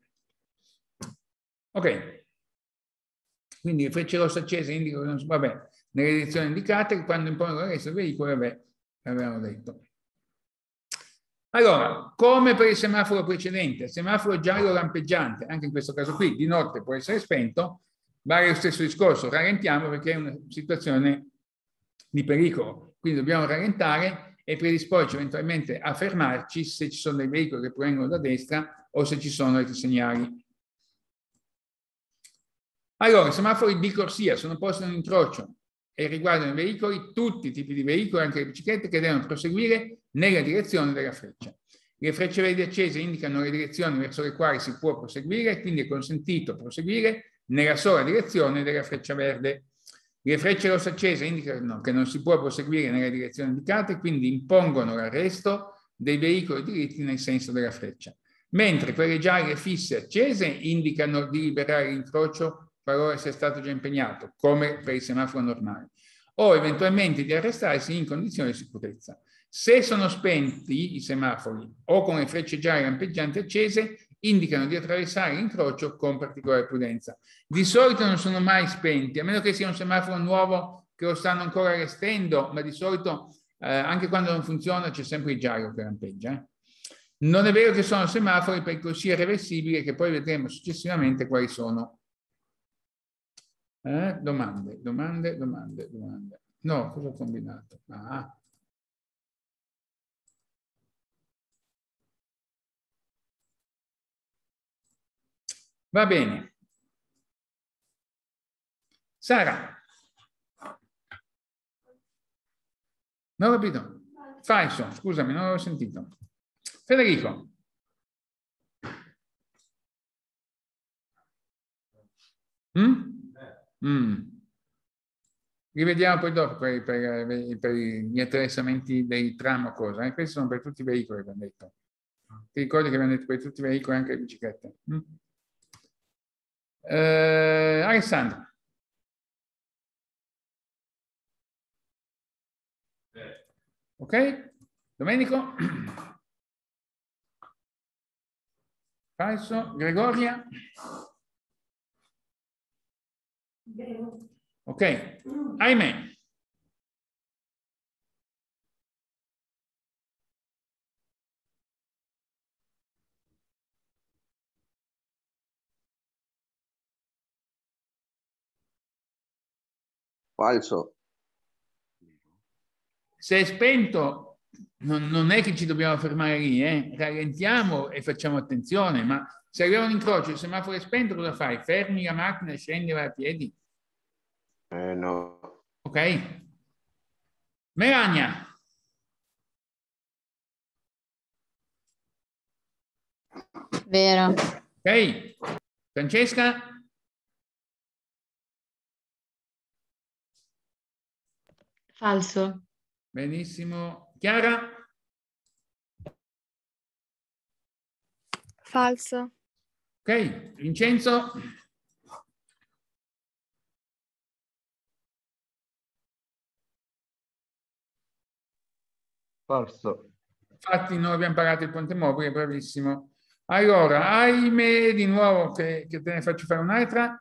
Ok. Quindi le frecce rosse accese indicano, vabbè, nelle direzioni indicate, quando impongono il resto del veicolo, vabbè, avevamo detto. Allora, come per il semaforo precedente, il semaforo giallo lampeggiante, anche in questo caso qui, di notte può essere spento, vale lo stesso discorso, rallentiamo perché è una situazione di pericolo, quindi dobbiamo rallentare e predisporci eventualmente a fermarci se ci sono dei veicoli che provengono da destra o se ci sono altri segnali. Allora, i semafori di corsia sono posti in un incrocio e riguardano i veicoli, tutti i tipi di veicoli, anche le biciclette, che devono proseguire nella direzione della freccia. Le frecce verdi accese indicano le direzioni verso le quali si può proseguire, quindi è consentito proseguire nella sola direzione della freccia verde. Le frecce rosse accese indicano che non si può proseguire nella direzione indicata e quindi impongono l'arresto dei veicoli diritti nel senso della freccia, mentre quelle gialle fisse accese indicano di liberare l'incrocio qualora sia stato già impegnato, come per il semaforo normale, o eventualmente di arrestarsi in condizioni di sicurezza. Se sono spenti i semafori o con le frecce gialle lampeggianti accese, indicano di attraversare l'incrocio con particolare prudenza. Di solito non sono mai spenti, a meno che sia un semaforo nuovo che lo stanno ancora restando, ma di solito eh, anche quando non funziona c'è sempre il giallo che lampeggia. Eh. Non è vero che sono semafori percorsi irreversibili, che poi vedremo successivamente quali sono. Eh? Domande, domande, domande, domande. No, cosa ho combinato? Ah. Va bene. Sara. Non ho capito. Falso, scusami, non l'ho sentito. Federico. Mm? Mm. Rivediamo poi dopo per, per, per gli interessamenti dei tram o cosa. Eh? Questi sono per tutti i veicoli, abbiamo detto. Ti ricordi che abbiamo detto per tutti i veicoli, anche le biciclette? Mm? Eh, Alessandro. Ok? Domenico? Falso. Gregoria? Ok. Ahimè. Falso. Se è spento, non, non è che ci dobbiamo fermare lì, eh? Rallentiamo e facciamo attenzione, ma se arriva un incrocio, il semaforo è spento, cosa fai? Fermi la macchina e scendi a piedi? Eh, no. Ok. Melania. Vero. Ok. Francesca? Falso. Benissimo. Chiara? Falso. Ok. Vincenzo? Falso. Infatti noi abbiamo pagato il ponte mobile, bravissimo. Allora, ahimè, di nuovo che, che te ne faccio fare un'altra.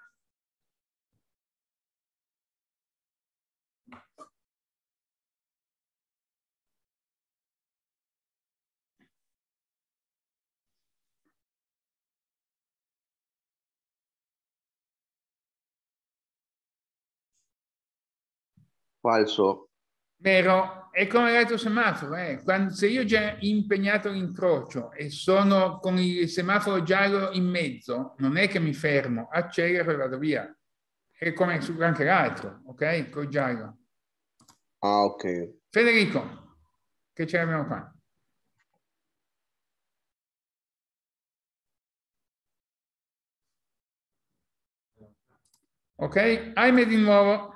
Falso. Vero, è come l'altro semaforo, eh. Quando, se io ho già impegnato l'incrocio e sono con il semaforo giallo in mezzo, non è che mi fermo, accelero e vado via. È come su anche l'altro, ok? Col giallo. Ah, ok. Federico, che ce l'abbiamo qua? Ok, ahimè di nuovo.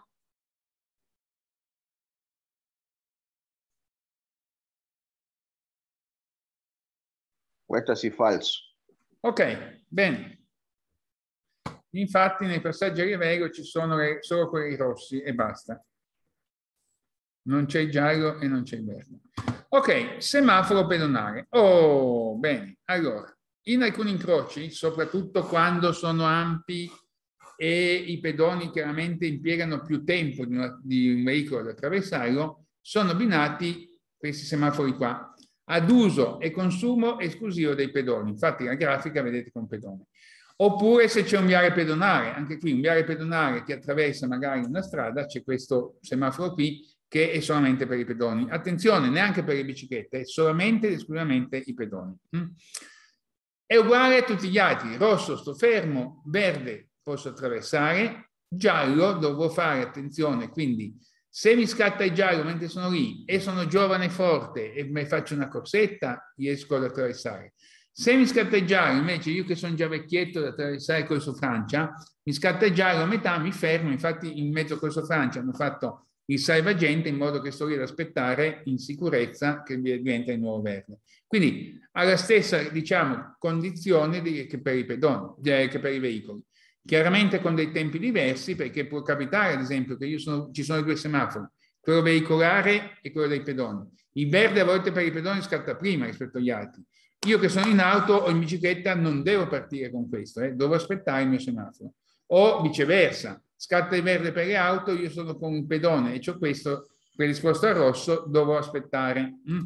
Questa sì, falso. Ok, bene. Infatti nei passaggi a livello ci sono le, solo quelli rossi e basta. Non c'è il giallo e non c'è il verde. Ok, semaforo pedonale. Oh, bene. Allora, in alcuni incroci, soprattutto quando sono ampi e i pedoni chiaramente impiegano più tempo di, una, di un veicolo ad attraversarlo, sono abbinati questi semafori qua ad uso e consumo esclusivo dei pedoni. Infatti la grafica vedete con pedone. Oppure se c'è un viale pedonale, anche qui un viale pedonale che attraversa magari una strada, c'è questo semaforo qui che è solamente per i pedoni. Attenzione, neanche per le biciclette, è solamente ed esclusivamente i pedoni. È uguale a tutti gli altri. Rosso sto fermo, verde posso attraversare, giallo devo fare attenzione, quindi se mi scatta il giallo mentre sono lì e sono giovane e forte e mi faccio una corsetta, riesco ad attraversare. Se mi scatta giallo, invece io che sono già vecchietto da attraversare il Corso Francia, mi scatta giallo a metà, mi fermo, infatti in mezzo al Corso Francia hanno fatto il salvagente in modo che sto lì ad aspettare in sicurezza che diventa il nuovo verde. Quindi ha la stessa, diciamo, condizione di, che per i pedoni, che per i veicoli. Chiaramente con dei tempi diversi, perché può capitare, ad esempio, che io sono, ci sono due semafori, quello veicolare e quello dei pedoni. Il verde a volte per i pedoni scatta prima rispetto agli altri. Io che sono in auto o in bicicletta non devo partire con questo, eh, devo aspettare il mio semaforo. O viceversa, scatta il verde per le auto, io sono con un pedone e c'ho questo predisposto al rosso, devo aspettare. Mm.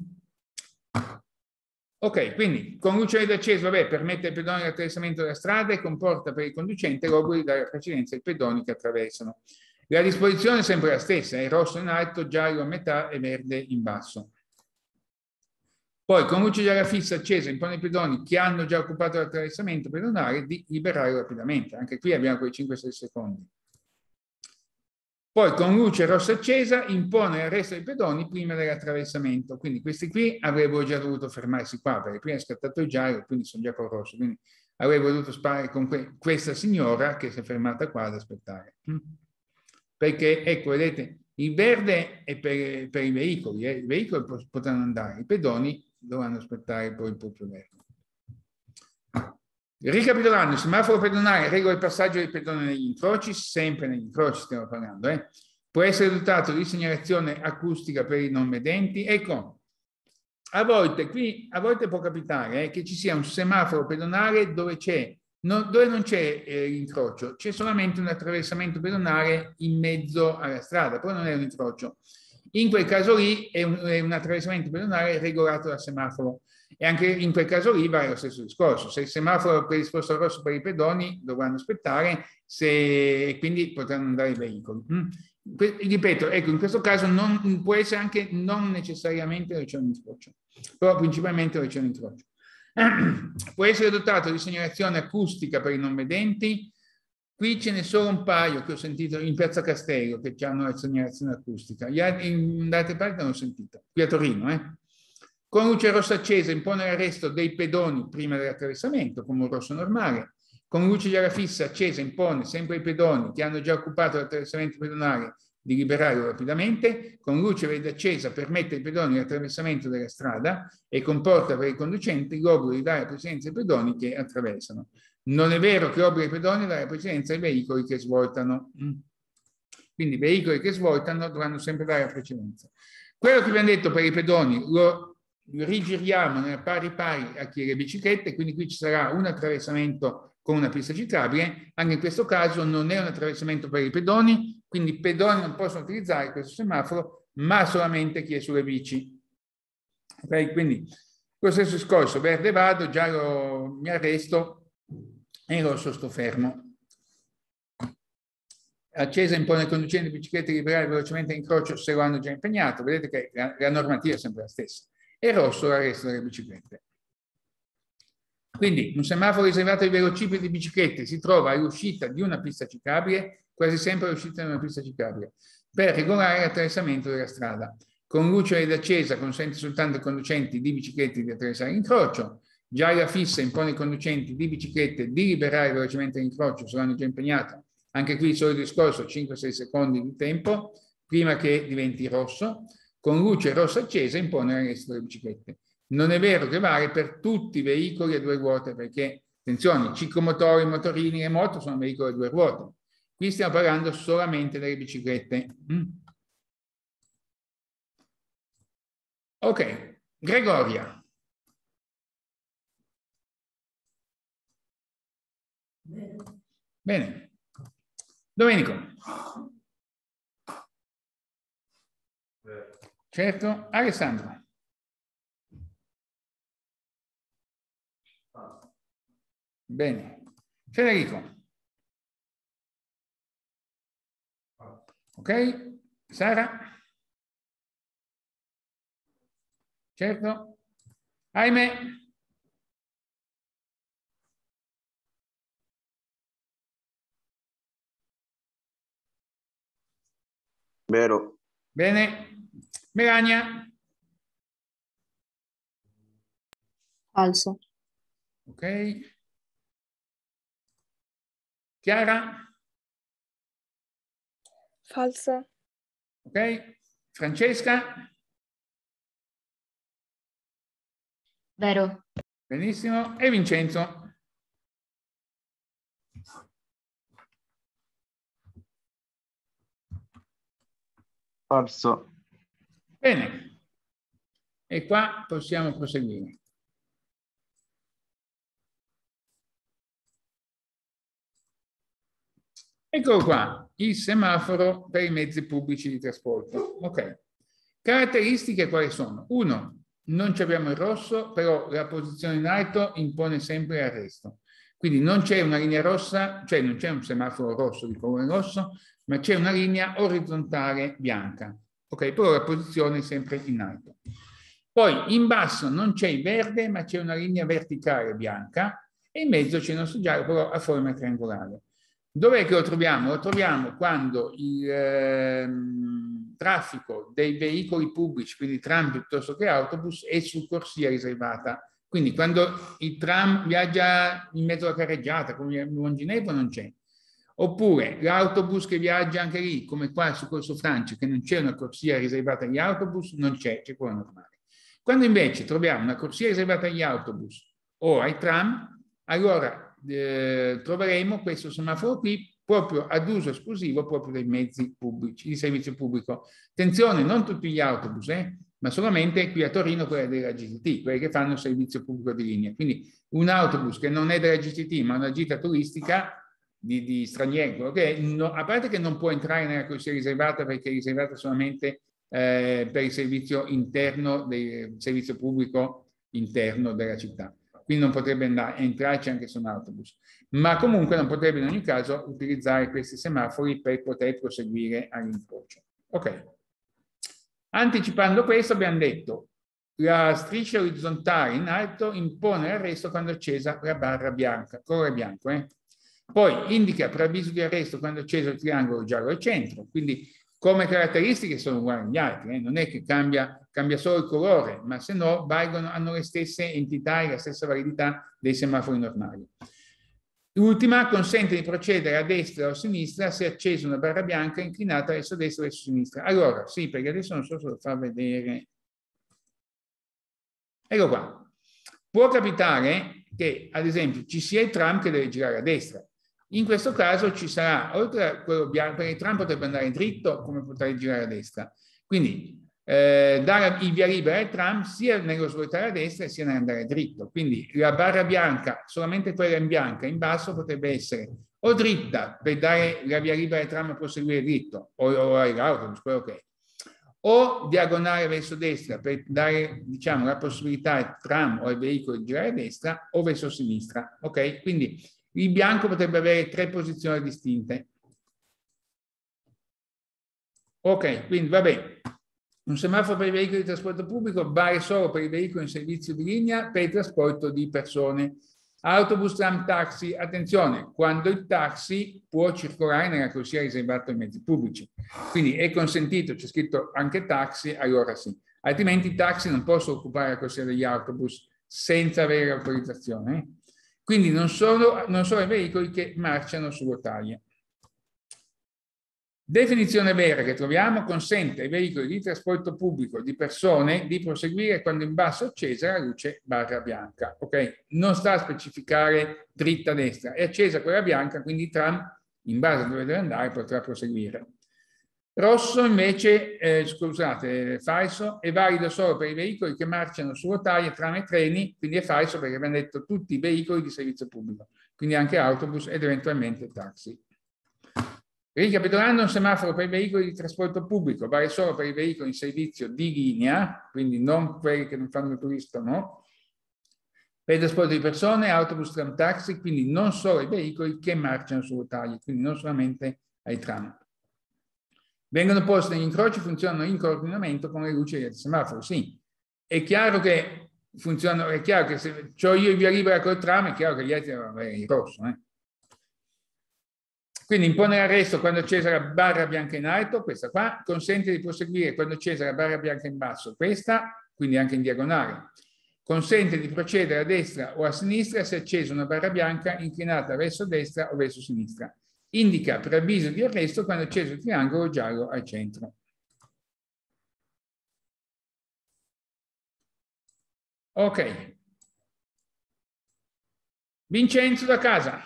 Ok, quindi con luce verde accesa, vabbè, permette ai pedoni l'attraversamento della strada e comporta per il conducente l'obbligo di dare precedenza ai pedoni che attraversano. La disposizione è sempre la stessa, è rosso in alto, giallo a metà e verde in basso. Poi con luce gialla fissa accesa impone ai pedoni che hanno già occupato l'attraversamento pedonale di liberare rapidamente. Anche qui abbiamo quei cinque sei secondi. Poi con luce rossa accesa impone al resto dei pedoni prima dell'attraversamento. Quindi questi qui avrebbero già dovuto fermarsi qua, perché prima è scattato il giallo, quindi sono già col rosso. Quindi avrei voluto sparare con que questa signora che si è fermata qua ad aspettare. Perché, ecco, vedete, il verde è per, per i veicoli, eh. I veicoli potranno andare, i pedoni dovranno aspettare poi il proprio verde. Ricapitolando, il semaforo pedonale regola il passaggio dei pedoni negli incroci, sempre negli incroci stiamo parlando, eh. Può essere dotato di segnalazione acustica per i non vedenti. Ecco, a volte qui, a volte può capitare eh, che ci sia un semaforo pedonale dove c'è No, dove non c'è eh, l'incrocio, c'è solamente un attraversamento pedonale in mezzo alla strada, poi non è un incrocio. In quel caso lì è un, è un attraversamento pedonale regolato dal semaforo e anche in quel caso lì vale lo stesso discorso. Se il semaforo è predisposto al rosso per i pedoni dovranno aspettare se, quindi potranno andare i veicoli. Mm. Ripeto, ecco, in questo caso non, può essere anche non necessariamente dove c'è un incrocio, però principalmente dove c'è un incrocio. Può essere dotato di segnalazione acustica per i non vedenti. Qui ce n'è solo un paio che ho sentito in Piazza Castello che hanno la segnalazione acustica. Gli altri, in altre parti non ho sentito. Qui a Torino, eh. Con luce rossa accesa impone l'arresto dei pedoni prima dell'attraversamento, come un rosso normale. Con luce gialla fissa accesa impone sempre ai pedoni che hanno già occupato l'attraversamento pedonale di liberarlo rapidamente. Con luce verde accesa permette ai pedoni l'attraversamento della strada e comporta per i conducenti l'obbligo di dare precedenza ai pedoni che attraversano. Non è vero che obbliga i pedoni a dare precedenza ai veicoli che svoltano. Quindi i veicoli che svoltano dovranno sempre dare precedenza. Quello che abbiamo detto per i pedoni lo rigiriamo nella pari pari a chi le biciclette, quindi qui ci sarà un attraversamento con una pista ciclabile. Anche in questo caso non è un attraversamento per i pedoni, quindi i pedoni non possono utilizzare questo semaforo, ma solamente chi è sulle bici. Okay? Quindi lo stesso discorso, verde vado, giallo mi arresto e rosso sto fermo. Accesa impone al conducente di biciclette di liberare velocemente l'incrocio se lo hanno già impegnato. Vedete che la, la normativa è sempre la stessa. E rosso l'arresto delle biciclette. Quindi un semaforo riservato ai velocipedi di biciclette si trova all'uscita di una pista ciclabile, quasi sempre all'uscita di una pista ciclabile, per regolare l'attraversamento della strada. Con luce verde accesa consente soltanto ai conducenti di biciclette di attraversare l'incrocio. Gialla fissa impone ai conducenti di biciclette di liberare velocemente l'incrocio se l'hanno già impegnato. Anche qui il solito discorso, cinque sei secondi di tempo prima che diventi rosso. Con luce rossa accesa impone l'arresto delle biciclette. Non è vero che vale per tutti i veicoli a due ruote, perché, attenzione, ciclomotori, motorini e moto sono veicoli a due ruote. Qui stiamo parlando solamente delle biciclette. Mm. Ok, Gregoria. Bene. Domenico. Certo. Alessandro. Bene. Federico. Ok. Sara. Certo. Ahimè. Vero. Bene. Melania. Falso. Ok? Chiara? Falso. Ok? Francesca? Vero. Benissimo. E Vincenzo? Falso. Bene. E qua possiamo proseguire. Eccolo qua, il semaforo per i mezzi pubblici di trasporto. Ok. Caratteristiche quali sono? Uno, non abbiamo il rosso, però la posizione in alto impone sempre l'arresto. Quindi non c'è una linea rossa, cioè non c'è un semaforo rosso di colore rosso, ma c'è una linea orizzontale bianca. Ok, però la posizione è sempre in alto. Poi in basso non c'è il verde, ma c'è una linea verticale bianca e in mezzo c'è il nostro giallo, però a forma triangolare. Dov'è che lo troviamo? Lo troviamo quando il ehm, traffico dei veicoli pubblici, quindi tram piuttosto che autobus, è su corsia riservata. Quindi quando il tram viaggia in mezzo alla carreggiata, come a Monginepo, non c'è. Oppure l'autobus che viaggia anche lì, come qua su Corso Francia, che non c'è una corsia riservata agli autobus, non c'è, c'è quella normale. Quando invece troviamo una corsia riservata agli autobus o ai tram, allora Eh, troveremo questo semaforo qui proprio ad uso esclusivo proprio dei mezzi pubblici, di servizio pubblico. Attenzione, non tutti gli autobus, eh, ma solamente qui a Torino quelle della G T T, quelle che fanno servizio pubblico di linea. Quindi un autobus che non è della G T T, ma una gita turistica di, di stranieri, okay? No, a parte che non può entrare nella corsia riservata perché è riservata solamente eh, per il servizio interno, del servizio pubblico interno della città. Quindi non potrebbe andare, entrarci anche su un autobus, ma comunque non potrebbe in ogni caso utilizzare questi semafori per poter proseguire all'incrocio. Ok. Anticipando questo abbiamo detto la striscia orizzontale in alto impone l'arresto quando è accesa la barra bianca, colore bianco. Eh? Poi indica preavviso di arresto quando è acceso il triangolo giallo al centro, quindi come caratteristiche sono uguali agli altri, eh? Non è che cambia, cambia solo il colore, ma se no valgono, hanno le stesse entità e la stessa validità dei semafori normali. L'ultima consente di procedere a destra o a sinistra se accesa una barra bianca inclinata verso destra o verso sinistra. Allora, sì, perché adesso non so se lo fa vedere. Ecco qua. Può capitare che, ad esempio, ci sia il tram che deve girare a destra. In questo caso ci sarà, oltre a quello bianco, perché il tram potrebbe andare dritto come potrà girare a destra. Quindi eh, dare il via libera al tram sia nello svoltare a destra sia nell'andare dritto. Quindi la barra bianca, solamente quella in bianca, in basso potrebbe essere o dritta per dare la via libera al tram a proseguire dritto, o, o all'autobus, quello che è, o diagonale verso destra per dare, diciamo, la possibilità al tram o ai veicoli di girare a destra, o verso sinistra. Ok? Quindi il bianco potrebbe avere tre posizioni distinte. Ok, quindi vabbè. Un semaforo per i veicoli di trasporto pubblico vale solo per i veicoli in servizio di linea per il trasporto di persone. Autobus, tram, taxi, attenzione, quando il taxi può circolare nella corsia riservata ai mezzi pubblici. Quindi è consentito, c'è scritto anche taxi, allora sì. Altrimenti i taxi non possono occupare la corsia degli autobus senza avere l'autorizzazione. Eh? Quindi non solo, non solo i veicoli che marciano su rotaie. Definizione vera che troviamo: consente ai veicoli di trasporto pubblico di persone di proseguire quando in basso accesa la luce barra bianca. Ok? Non sta a specificare dritta a destra, è accesa quella bianca, quindi il tram in base a dove deve andare potrà proseguire. Rosso invece, eh, scusate, è falso, è valido solo per i veicoli che marciano su rotaie, tram e treni, quindi è falso perché abbiamo detto tutti i veicoli di servizio pubblico, quindi anche autobus ed eventualmente taxi. Ricapitolando, un semaforo per i veicoli di trasporto pubblico vale solo per i veicoli in servizio di linea, quindi non quelli che non fanno il turista, no? Per il trasporto di persone, autobus, tram, taxi, quindi non solo i veicoli che marciano su rotaie, quindi non solamente ai tram. Vengono posti negli incroci, funzionano in coordinamento con le luci del semaforo, sì. È chiaro che funzionano, è chiaro che se ho io il via libera col tram, è chiaro che gli altri devono avere il rosso, eh? Quindi impone l'arresto quando è accesa la barra bianca in alto, questa qua, consente di proseguire quando è accesa la barra bianca in basso, questa, quindi anche in diagonale. consente di procedere a destra o a sinistra se accesa una barra bianca inclinata verso destra o verso sinistra. Indica preavviso di arresto quando è acceso il triangolo giallo al centro. Ok. Vincenzo da casa.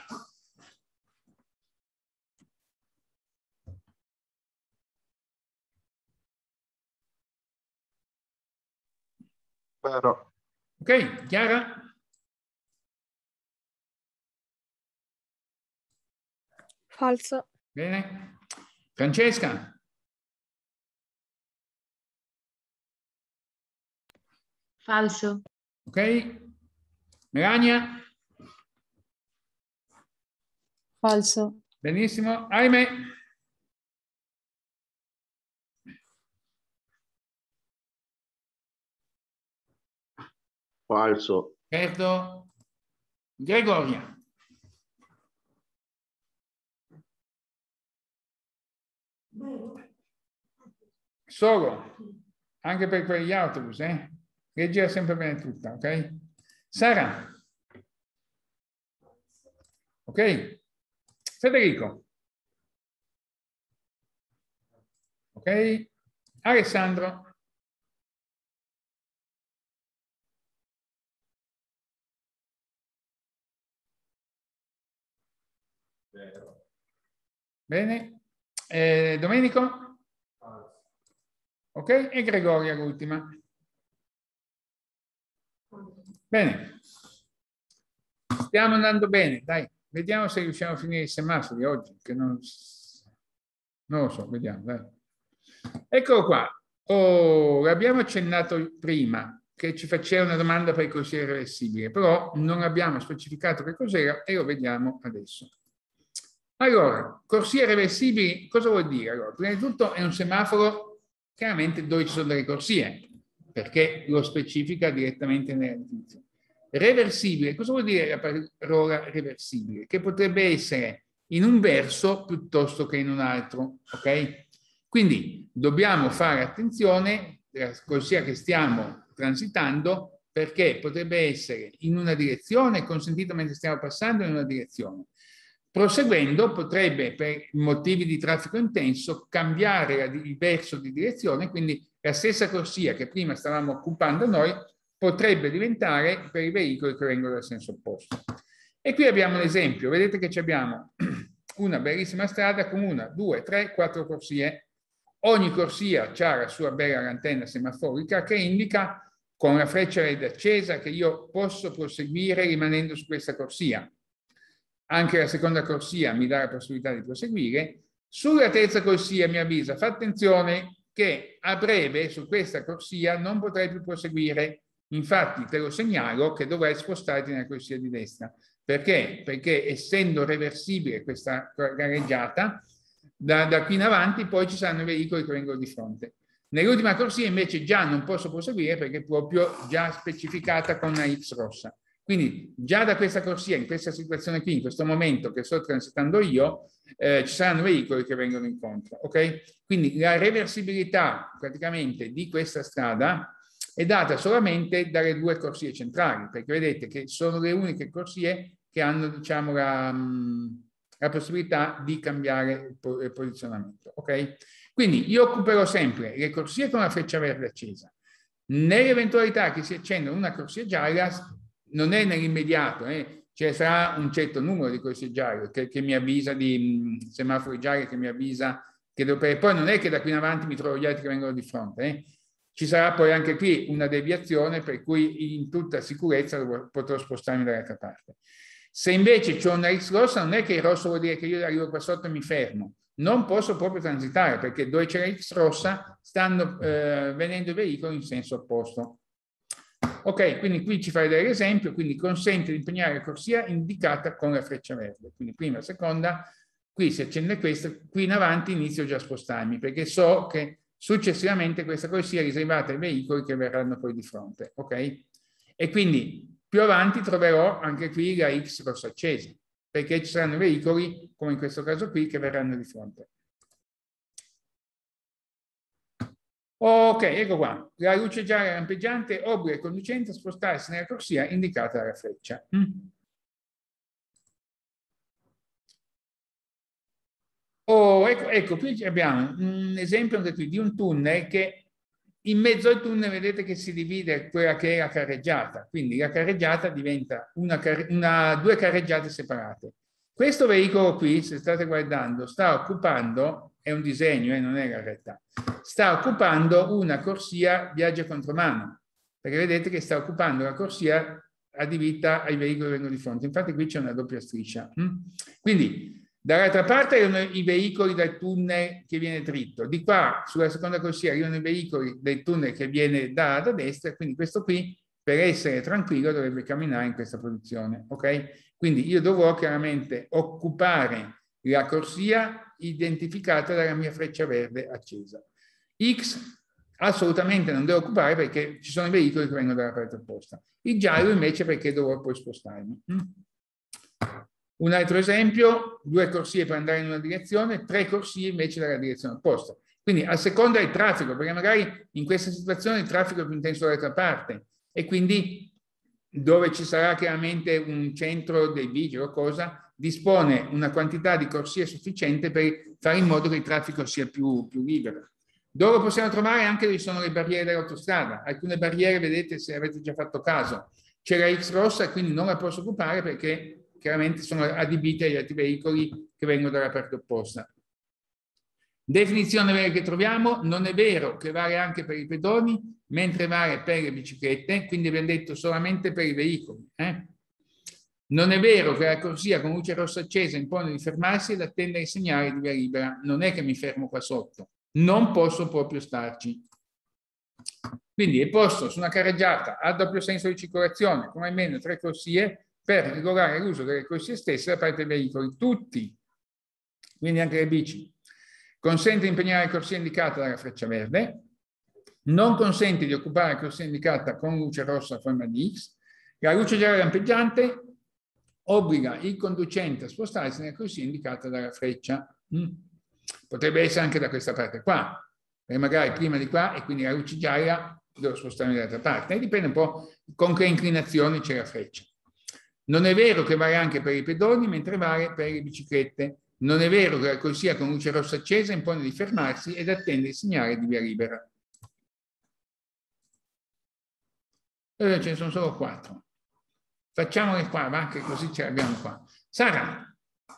Vero. Ok, Chiara? Falso. Bene. Francesca? Falso. Ok. Melania? Falso. Benissimo. Ahimè. Falso. Certo. Gregoria? Solo. Anche per quegli autobus, eh? Che gira sempre bene tutta, ok? Sara? Ok? Federico? Ok? Alessandro? Vero. Bene. Eh, Domenico? Ok? E Gregoria l'ultima. Bene. Stiamo andando bene, dai. Vediamo se riusciamo a finire i semafori oggi, che non, non lo so, vediamo, dai. Eccolo qua. Oh, l'abbiamo accennato prima, che ci faceva una domanda per il corsia reversibile, però non abbiamo specificato che cos'era e lo vediamo adesso. Allora, corsie reversibili, cosa vuol dire? Allora, prima di tutto è un semaforo chiaramente dove ci sono delle corsie, perché lo specifica direttamente nella definizione. Reversibile, cosa vuol dire la parola reversibile? Che potrebbe essere in un verso piuttosto che in un altro, ok? Quindi dobbiamo fare attenzione alla corsia che stiamo transitando, perché potrebbe essere in una direzione, consentito mentre stiamo passando in una direzione. Proseguendo potrebbe, per motivi di traffico intenso, cambiare il verso di direzione, quindi la stessa corsia che prima stavamo occupando noi potrebbe diventare per i veicoli che vengono dal senso opposto. E qui abbiamo un esempio, vedete che abbiamo una bellissima strada con una, due, tre, quattro corsie. Ogni corsia ha la sua bella lanterna semaforica che indica con la freccia verde accesa che io posso proseguire rimanendo su questa corsia. Anche la seconda corsia mi dà la possibilità di proseguire. Sulla terza corsia mi avvisa, fa attenzione che a breve su questa corsia non potrai più proseguire. Infatti te lo segnalo che dovrai spostarti nella corsia di destra. Perché? Perché essendo reversibile questa gareggiata, da, da qui in avanti poi ci saranno i veicoli che vengono di fronte. Nell'ultima corsia invece già non posso proseguire perché è proprio già specificata con una X rossa. Quindi già da questa corsia, in questa situazione qui, in questo momento che sto transitando io, eh, ci saranno veicoli che vengono incontro. Ok? Quindi la reversibilità praticamente di questa strada è data solamente dalle due corsie centrali, perché vedete che sono le uniche corsie che hanno, diciamo, la, la possibilità di cambiare il posizionamento. Ok? Quindi io occuperò sempre le corsie con la freccia verde accesa. Nell'eventualità che si accenda una corsia gialla, non è nell'immediato, eh, ci sarà un certo numero di corsie gialle che, che mi avvisa di mh, semafori gialli, che mi avvisa che devo, poi non è che da qui in avanti mi trovo gli altri che vengono di fronte, eh. Ci sarà poi anche qui una deviazione per cui in tutta sicurezza potrò spostarmi dall'altra parte. Se invece c'è una X rossa, non è che il rosso vuol dire che io arrivo qua sotto e mi fermo, non posso proprio transitare perché dove c'è la X rossa stanno eh, venendo i veicoli in senso opposto. Ok, quindi qui ci fai dell'esempio, quindi consente di impegnare la corsia indicata con la freccia verde. Quindi prima, seconda, qui si accende questa, qui in avanti inizio già a spostarmi perché so che successivamente questa corsia è riservata ai veicoli che verranno poi di fronte. Ok? E quindi più avanti troverò anche qui la X rossa accesa perché ci saranno veicoli, come in questo caso qui, che verranno di fronte. Ok, ecco qua. La luce gialla lampeggiante obbliga il conducente a spostarsi nella corsia indicata dalla freccia. Mm. Oh, ecco, ecco, qui abbiamo un esempio anche qui di un tunnel che in mezzo al tunnel vedete che si divide quella che è la carreggiata, quindi la carreggiata diventa una, una, due carreggiate separate. Questo veicolo qui, se state guardando, sta occupando, è un disegno, eh, non è la realtà, sta occupando una corsia viaggio contromano, perché vedete che sta occupando la corsia adibita ai veicoli che vengono di fronte. Infatti qui c'è una doppia striscia. Mm? Quindi dall'altra parte erano i veicoli dal tunnel che viene dritto, di qua sulla seconda corsia arrivano i veicoli del tunnel che viene da, da destra, quindi questo qui per essere tranquillo dovrebbe camminare in questa posizione, ok? Quindi io dovrò chiaramente occupare la corsia identificata dalla mia freccia verde accesa. X assolutamente non devo occupare perché ci sono i veicoli che vengono dalla parte opposta. Il giallo invece perché dovrò poi spostarmi. Mm? Un altro esempio, due corsie per andare in una direzione, tre corsie invece dalla direzione opposta. Quindi a seconda del traffico, perché magari in questa situazione il traffico è più intenso dall'altra parte e quindi dove ci sarà chiaramente un centro dei vigili o cosa, dispone una quantità di corsie sufficiente per fare in modo che il traffico sia più, più libero. Dove possiamo trovare anche dove sono le barriere dell'autostrada. Alcune barriere, vedete, se avete già fatto caso, c'è la X rossa e quindi non la posso occupare perché chiaramente sono adibite agli altri veicoli che vengono dalla parte opposta. Definizione che troviamo, non è vero che vale anche per i pedoni, mentre vale per le biciclette, quindi abbiamo detto solamente per i veicoli. Eh? Non è vero che la corsia con luce rossa accesa impone di fermarsi ed attendere i segnali di via libera, non è che mi fermo qua sotto, non posso proprio starci. Quindi è posto su una carreggiata a doppio senso di circolazione, con almeno tre corsie, per regolare l'uso delle corsie stesse da parte dei veicoli, tutti, quindi anche le bici. Consente di impegnare la corsia indicata dalla freccia verde, non consente di occupare la corsia indicata con luce rossa a forma di X, la luce gialla lampeggiante obbliga il conducente a spostarsi nella corsia indicata dalla freccia. Mm. Potrebbe essere anche da questa parte qua, perché magari prima di qua e quindi la luce gialla devo spostarmi dall'altra parte, e dipende un po' con che inclinazione c'è la freccia. Non è vero che vale anche per i pedoni, mentre vale per le biciclette. Non è vero che la corsia con luce rossa accesa impone di fermarsi ed attende il segnale di via libera. Eh, ce ne sono solo quattro. Facciamole qua, va, che così ce l'abbiamo qua. Sara.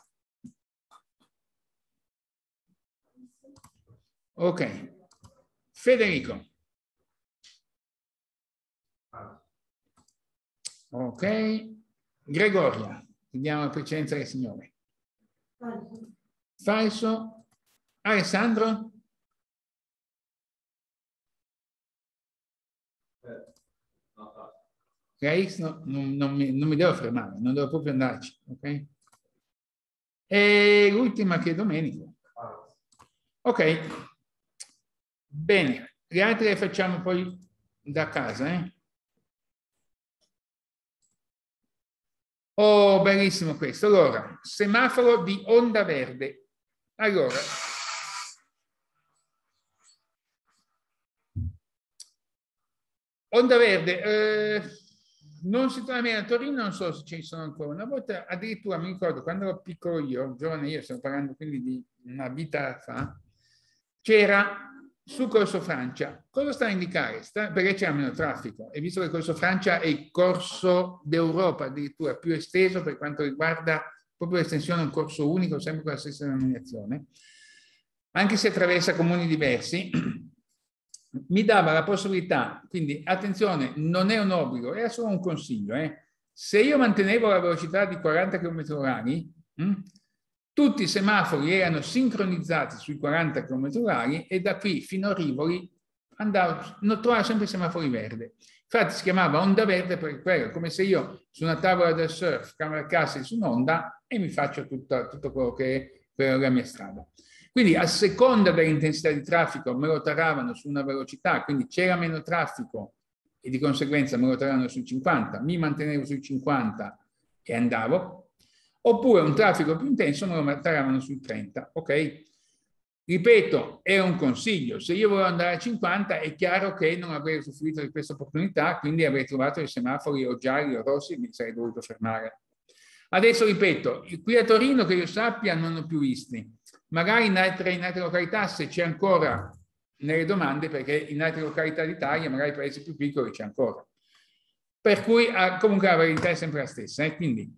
Ok. Federico. Ok. Gregoria. Diamo la precedenza alle signore. Falso. Falso. Alessandro? La X no, non, non, mi, non mi devo fermare, non devo proprio andarci. Ok? E l'ultima che è Domenico. Ok. Bene. Le altre le facciamo poi da casa. Eh? Oh, bellissimo questo. Allora, semaforo di onda verde. Allora, onda verde, eh, non si trova bene a Torino, non so se ci sono ancora. Una volta, addirittura mi ricordo, quando ero piccolo io, giovane io, stiamo parlando quindi di una vita fa, c'era su Corso Francia. Cosa sta a indicare? Sta, perché c'era meno traffico, e visto che Corso Francia è il corso d'Europa addirittura più esteso per quanto riguarda proprio l'estensione a un corso unico, sempre con la stessa denominazione, anche se attraversa comuni diversi, mi dava la possibilità, quindi attenzione, non è un obbligo, è solo un consiglio. Eh. Se io mantenevo la velocità di quaranta chilometri orari, hm, tutti i semafori erano sincronizzati sui quaranta chilometri orari e da qui fino a Rivoli andavo, non trovavo sempre i semafori verdi. Infatti si chiamava onda verde per quello, come se io su una tavola del surf cavalcassi su un'onda e mi faccio tutto, tutto quello che è la mia strada. Quindi a seconda dell'intensità di traffico me lo taravano su una velocità, quindi c'era meno traffico e di conseguenza me lo taravano sui cinquanta, mi mantenevo sui cinquanta e andavo, oppure un traffico più intenso me lo taravano sui trenta, ok? Ripeto, è un consiglio. Se io volevo andare a cinquanta, è chiaro che non avrei usufruito di questa opportunità, quindi avrei trovato i semafori o gialli o rossi e mi sarei dovuto fermare. Adesso ripeto, qui a Torino, che io sappia, non ho più visti. Magari in altre, in altre località, se c'è ancora nelle domande, perché in altre località d'Italia, magari paesi più piccoli, c'è ancora. Per cui comunque la verità è sempre la stessa. Eh? Quindi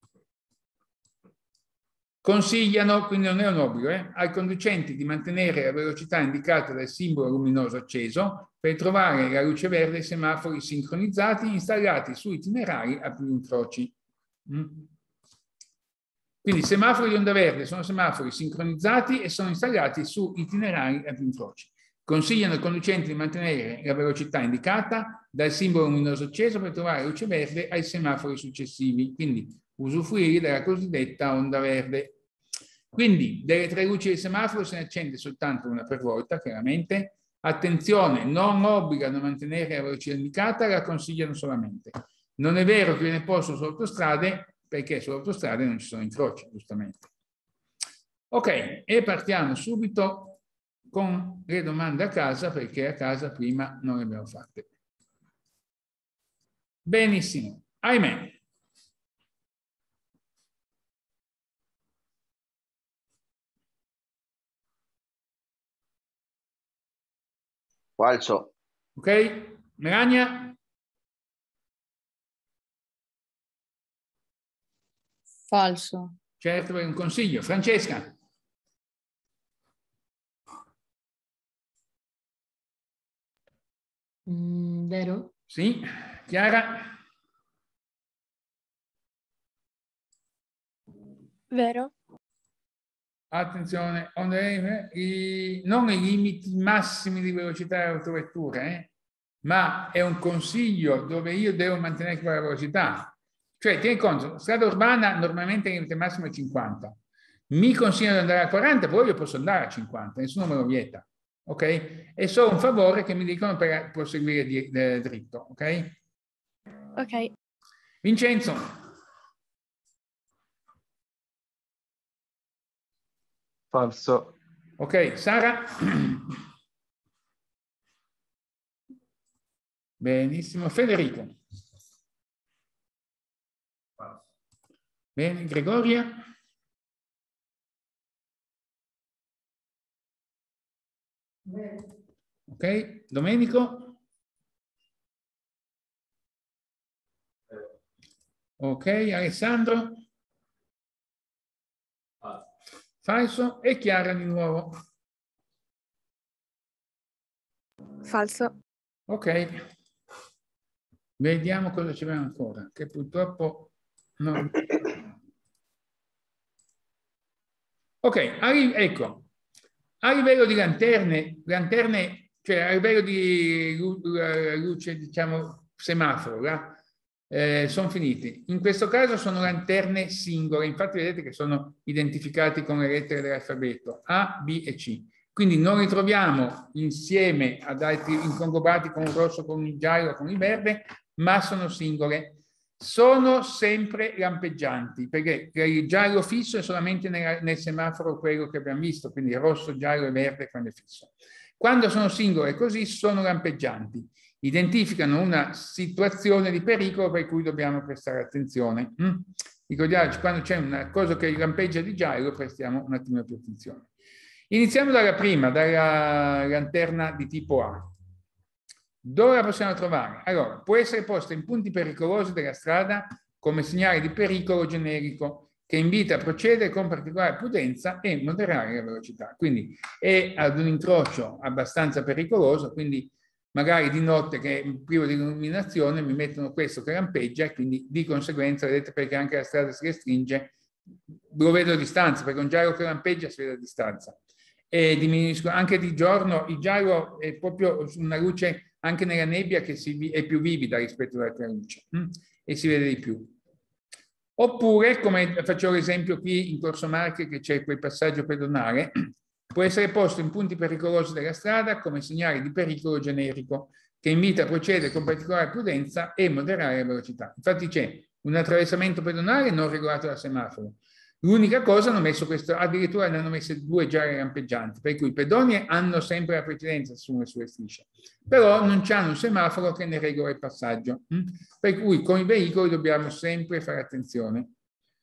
consigliano, quindi non è un obbligo, eh, ai conducenti di mantenere la velocità indicata dal simbolo luminoso acceso per trovare la luce verde e semafori sincronizzati installati su itinerari a più incroci. Mm. Quindi i semafori di onda verde sono semafori sincronizzati e sono installati su itinerari a più incroci. Consigliano ai conducenti di mantenere la velocità indicata dal simbolo luminoso acceso per trovare luce verde ai semafori successivi, quindi usufruire della cosiddetta onda verde. Quindi delle tre luci del semaforo se ne accende soltanto una per volta, chiaramente. Attenzione, non obbligano a mantenere la velocità indicata, la consigliano solamente. Non è vero che viene posto su autostrade, perché sulle autostrade non ci sono incroci, giustamente. Ok, e partiamo subito con le domande a casa, perché a casa prima non le abbiamo fatte. Benissimo, ahimè. Falso. Ok, Melania? Falso. Certo, è un consiglio. Francesca? Mm, vero? Sì. Chiara? Vero. Attenzione, i, non i limiti massimi di velocità delle autovetture, eh, ma è un consiglio dove io devo mantenere quella velocità. Cioè, tieni conto, strada urbana normalmente il limite massimo è cinquanta. Mi consigliano di andare a quaranta, poi io posso andare a cinquanta, nessuno me lo vieta. Ok? È solo un favore che mi dicono per proseguire di, de, dritto. Ok? Ok. Vincenzo? Falso. Ok, Sara? Benissimo. Federico? Bene, Gregoria? Ok, Domenico? Ok, Alessandro? Falso. E Chiara di nuovo. Falso. Ok. Vediamo cosa ci abbiamo ancora, che purtroppo non... Ok, ecco, a livello di lanterne, lanterne, cioè a livello di luce, diciamo, semaforo, eh, sono finiti. In questo caso sono lanterne singole, infatti vedete che sono identificati con le lettere dell'alfabeto A, B e C. Quindi non li troviamo insieme ad altri inconglobati con il rosso, con il giallo, con il verde, ma sono singole. Sono sempre lampeggianti, perché il giallo fisso è solamente nel, nel semaforo quello che abbiamo visto, quindi rosso, giallo e verde quando è fisso. Quando sono singole così sono lampeggianti, identificano una situazione di pericolo per cui dobbiamo prestare attenzione. Mm? Ricordiamoci, quando c'è una cosa che lampeggia di giallo prestiamo un attimo più attenzione. Iniziamo dalla prima, dalla lanterna di tipo A. Dove la possiamo trovare? Allora, può essere posta in punti pericolosi della strada come segnale di pericolo generico che invita a procedere con particolare prudenza e moderare la velocità. Quindi è ad un incrocio abbastanza pericoloso, quindi magari di notte che è privo di illuminazione mi mettono questo che lampeggia e quindi di conseguenza, vedete perché anche la strada si restringe, lo vedo a distanza, perché un giallo che lampeggia si vede a distanza. E diminuisco anche di giorno, il giallo è proprio una luce anche nella nebbia che si, è più vivida rispetto all'altra luce hm? e si vede di più. Oppure, come faccio l'esempio qui in Corso Marche che c'è quel passaggio pedonale, può essere posto in punti pericolosi della strada come segnale di pericolo generico che invita a procedere con particolare prudenza e moderare la velocità. Infatti c'è un attraversamento pedonale non regolato dal semaforo, L'unica cosa hanno messo questo, addirittura ne hanno messe due giare lampeggianti, per cui i pedoni hanno sempre la precedenza sulle sue strisce, però non c'hanno un semaforo che ne regola il passaggio, hm? Per cui con i veicoli dobbiamo sempre fare attenzione.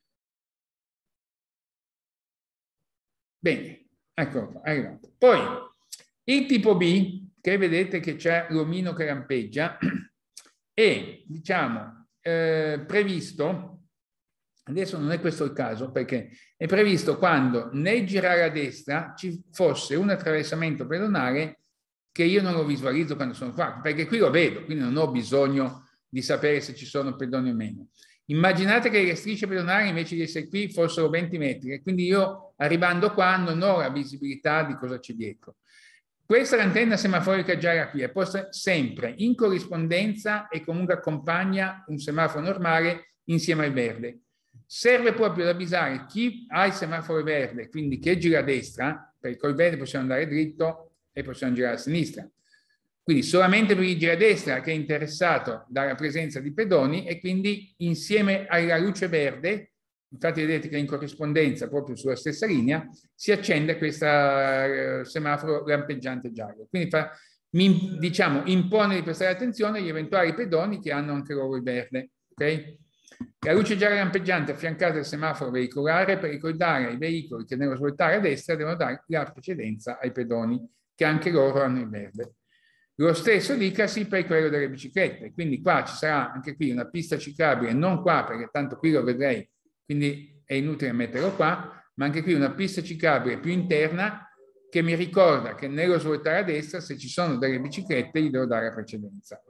Bene, ecco qua, arrivato. Poi il tipo B, che vedete che c'è l'omino che lampeggia, è, diciamo, eh, previsto. Adesso non è questo il caso, perché è previsto quando nel girare a destra ci fosse un attraversamento pedonale che io non lo visualizzo quando sono qua, perché qui lo vedo, quindi non ho bisogno di sapere se ci sono pedoni o meno. Immaginate che le strisce pedonali invece di essere qui fossero venti metri e quindi io arrivando qua non ho la visibilità di cosa c'è dietro. Questa è l'antenna semaforica gialla qui, è posta sempre in corrispondenza e comunque accompagna un semaforo normale insieme al verde. Serve proprio ad avvisare chi ha il semaforo verde, quindi che gira a destra, perché col verde possiamo andare dritto e possiamo girare a sinistra. Quindi solamente per chi gira a destra che è interessato dalla presenza di pedoni e quindi insieme alla luce verde, infatti vedete che in corrispondenza proprio sulla stessa linea, si accende questo uh, semaforo lampeggiante giallo. Quindi fa, mi, diciamo, impone di prestare attenzione agli eventuali pedoni che hanno anche loro il verde. Okay? La luce gialla lampeggiante affiancata al semaforo veicolare per ricordare ai veicoli che devono svoltare a destra devono dare la precedenza ai pedoni che anche loro hanno il verde. Lo stesso dicasi per quello delle biciclette, quindi qua ci sarà anche qui una pista ciclabile, non qua perché tanto qui lo vedrei, quindi è inutile metterlo qua, ma anche qui una pista ciclabile più interna che mi ricorda che nello svoltare a destra se ci sono delle biciclette gli devo dare la precedenza.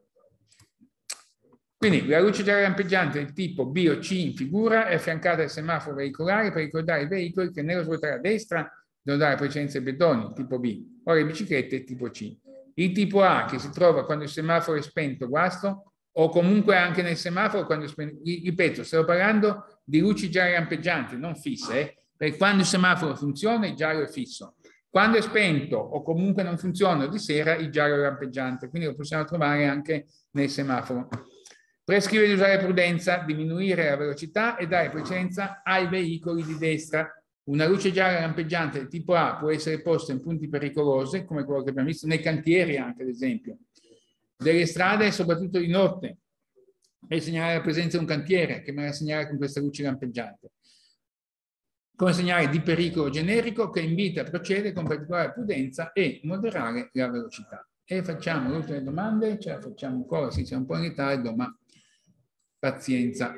Quindi la luce gialla lampeggiante del tipo B o C in figura è affiancata al semaforo veicolare per ricordare ai veicoli che nello svoltare a destra devono dare precedenza ai pedoni, tipo B, o alle biciclette, tipo C. Il tipo A, che si trova quando il semaforo è spento, guasto, o comunque anche nel semaforo quando è spento. Ripeto, stiamo parlando di luci gialle lampeggianti, non fisse, eh? Perché quando il semaforo funziona il giallo è fisso. Quando è spento o comunque non funziona di sera, il giallo è lampeggiante, quindi lo possiamo trovare anche nel semaforo. Prescrive di usare prudenza, diminuire la velocità e dare precedenza ai veicoli di destra. Una luce gialla lampeggiante del tipo A può essere posta in punti pericolosi, come quello che abbiamo visto nei cantieri anche, ad esempio, delle strade, soprattutto di notte, per segnalare la presenza di un cantiere, che me la segnala con questa luce lampeggiante. Come segnale di pericolo generico che invita a procedere con particolare prudenza e moderare la velocità. E facciamo le ultime domande, ce la facciamo ancora, sì, siamo un po' in ritardo, ma pazienza.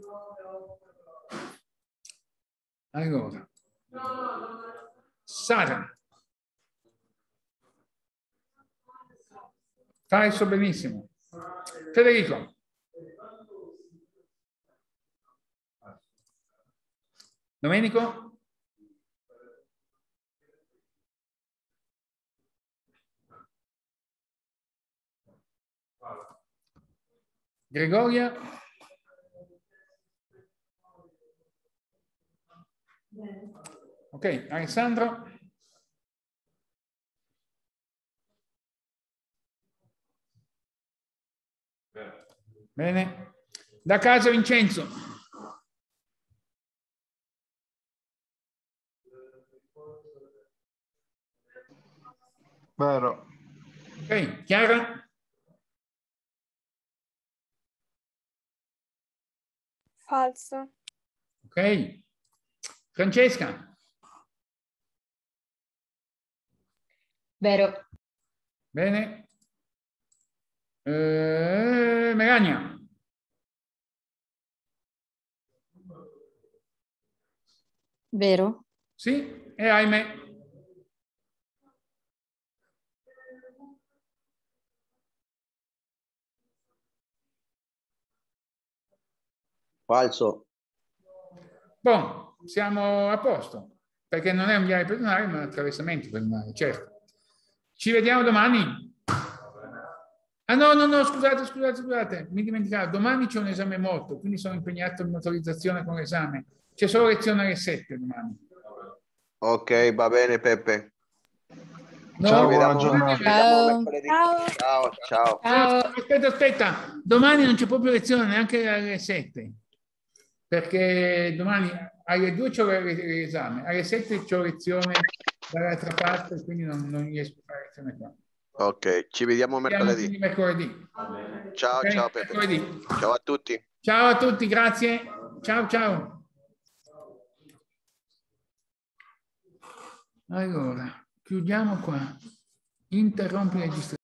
Allora, Sara. Fai so benissimo. Federico. Domenico? Gregoria? Ok, Alessandro? Bene. Da casa Vincenzo? Vero. Ok, Chiara? Falso. Ok. Francesca? Vero. Bene. Eh, Melania? Vero? Sì, e ahimè. Falso. Boh, siamo a posto, perché non è un viale pedonale, ma un attraversamento pedonale, certo. Ci vediamo domani. Ah no, no, no, scusate, scusate, scusate, mi dimenticavo, domani c'è un esame moto, quindi sono impegnato in motorizzazione con l'esame. C'è solo lezione alle sette domani. Ok, va bene Peppe. No, Ciao, Ci buona vediamo, giornata. ci vediamo Ciao. mercoledì. Ciao. Ciao, ciao. Ciao. aspetta, aspetta, domani non c'è proprio lezione neanche alle sette. perché domani alle due c'ho l'esame, alle sette c'ho lezione dall'altra parte, quindi non, non riesco a fare lezione qua. Ok, ci vediamo mercoledì. mercoledì. Ciao, Okay? ciao Peppe. Mercoledì. Ciao a tutti. Ciao a tutti, grazie. Ciao, ciao. Allora, chiudiamo qua. Interrompi la registrazione.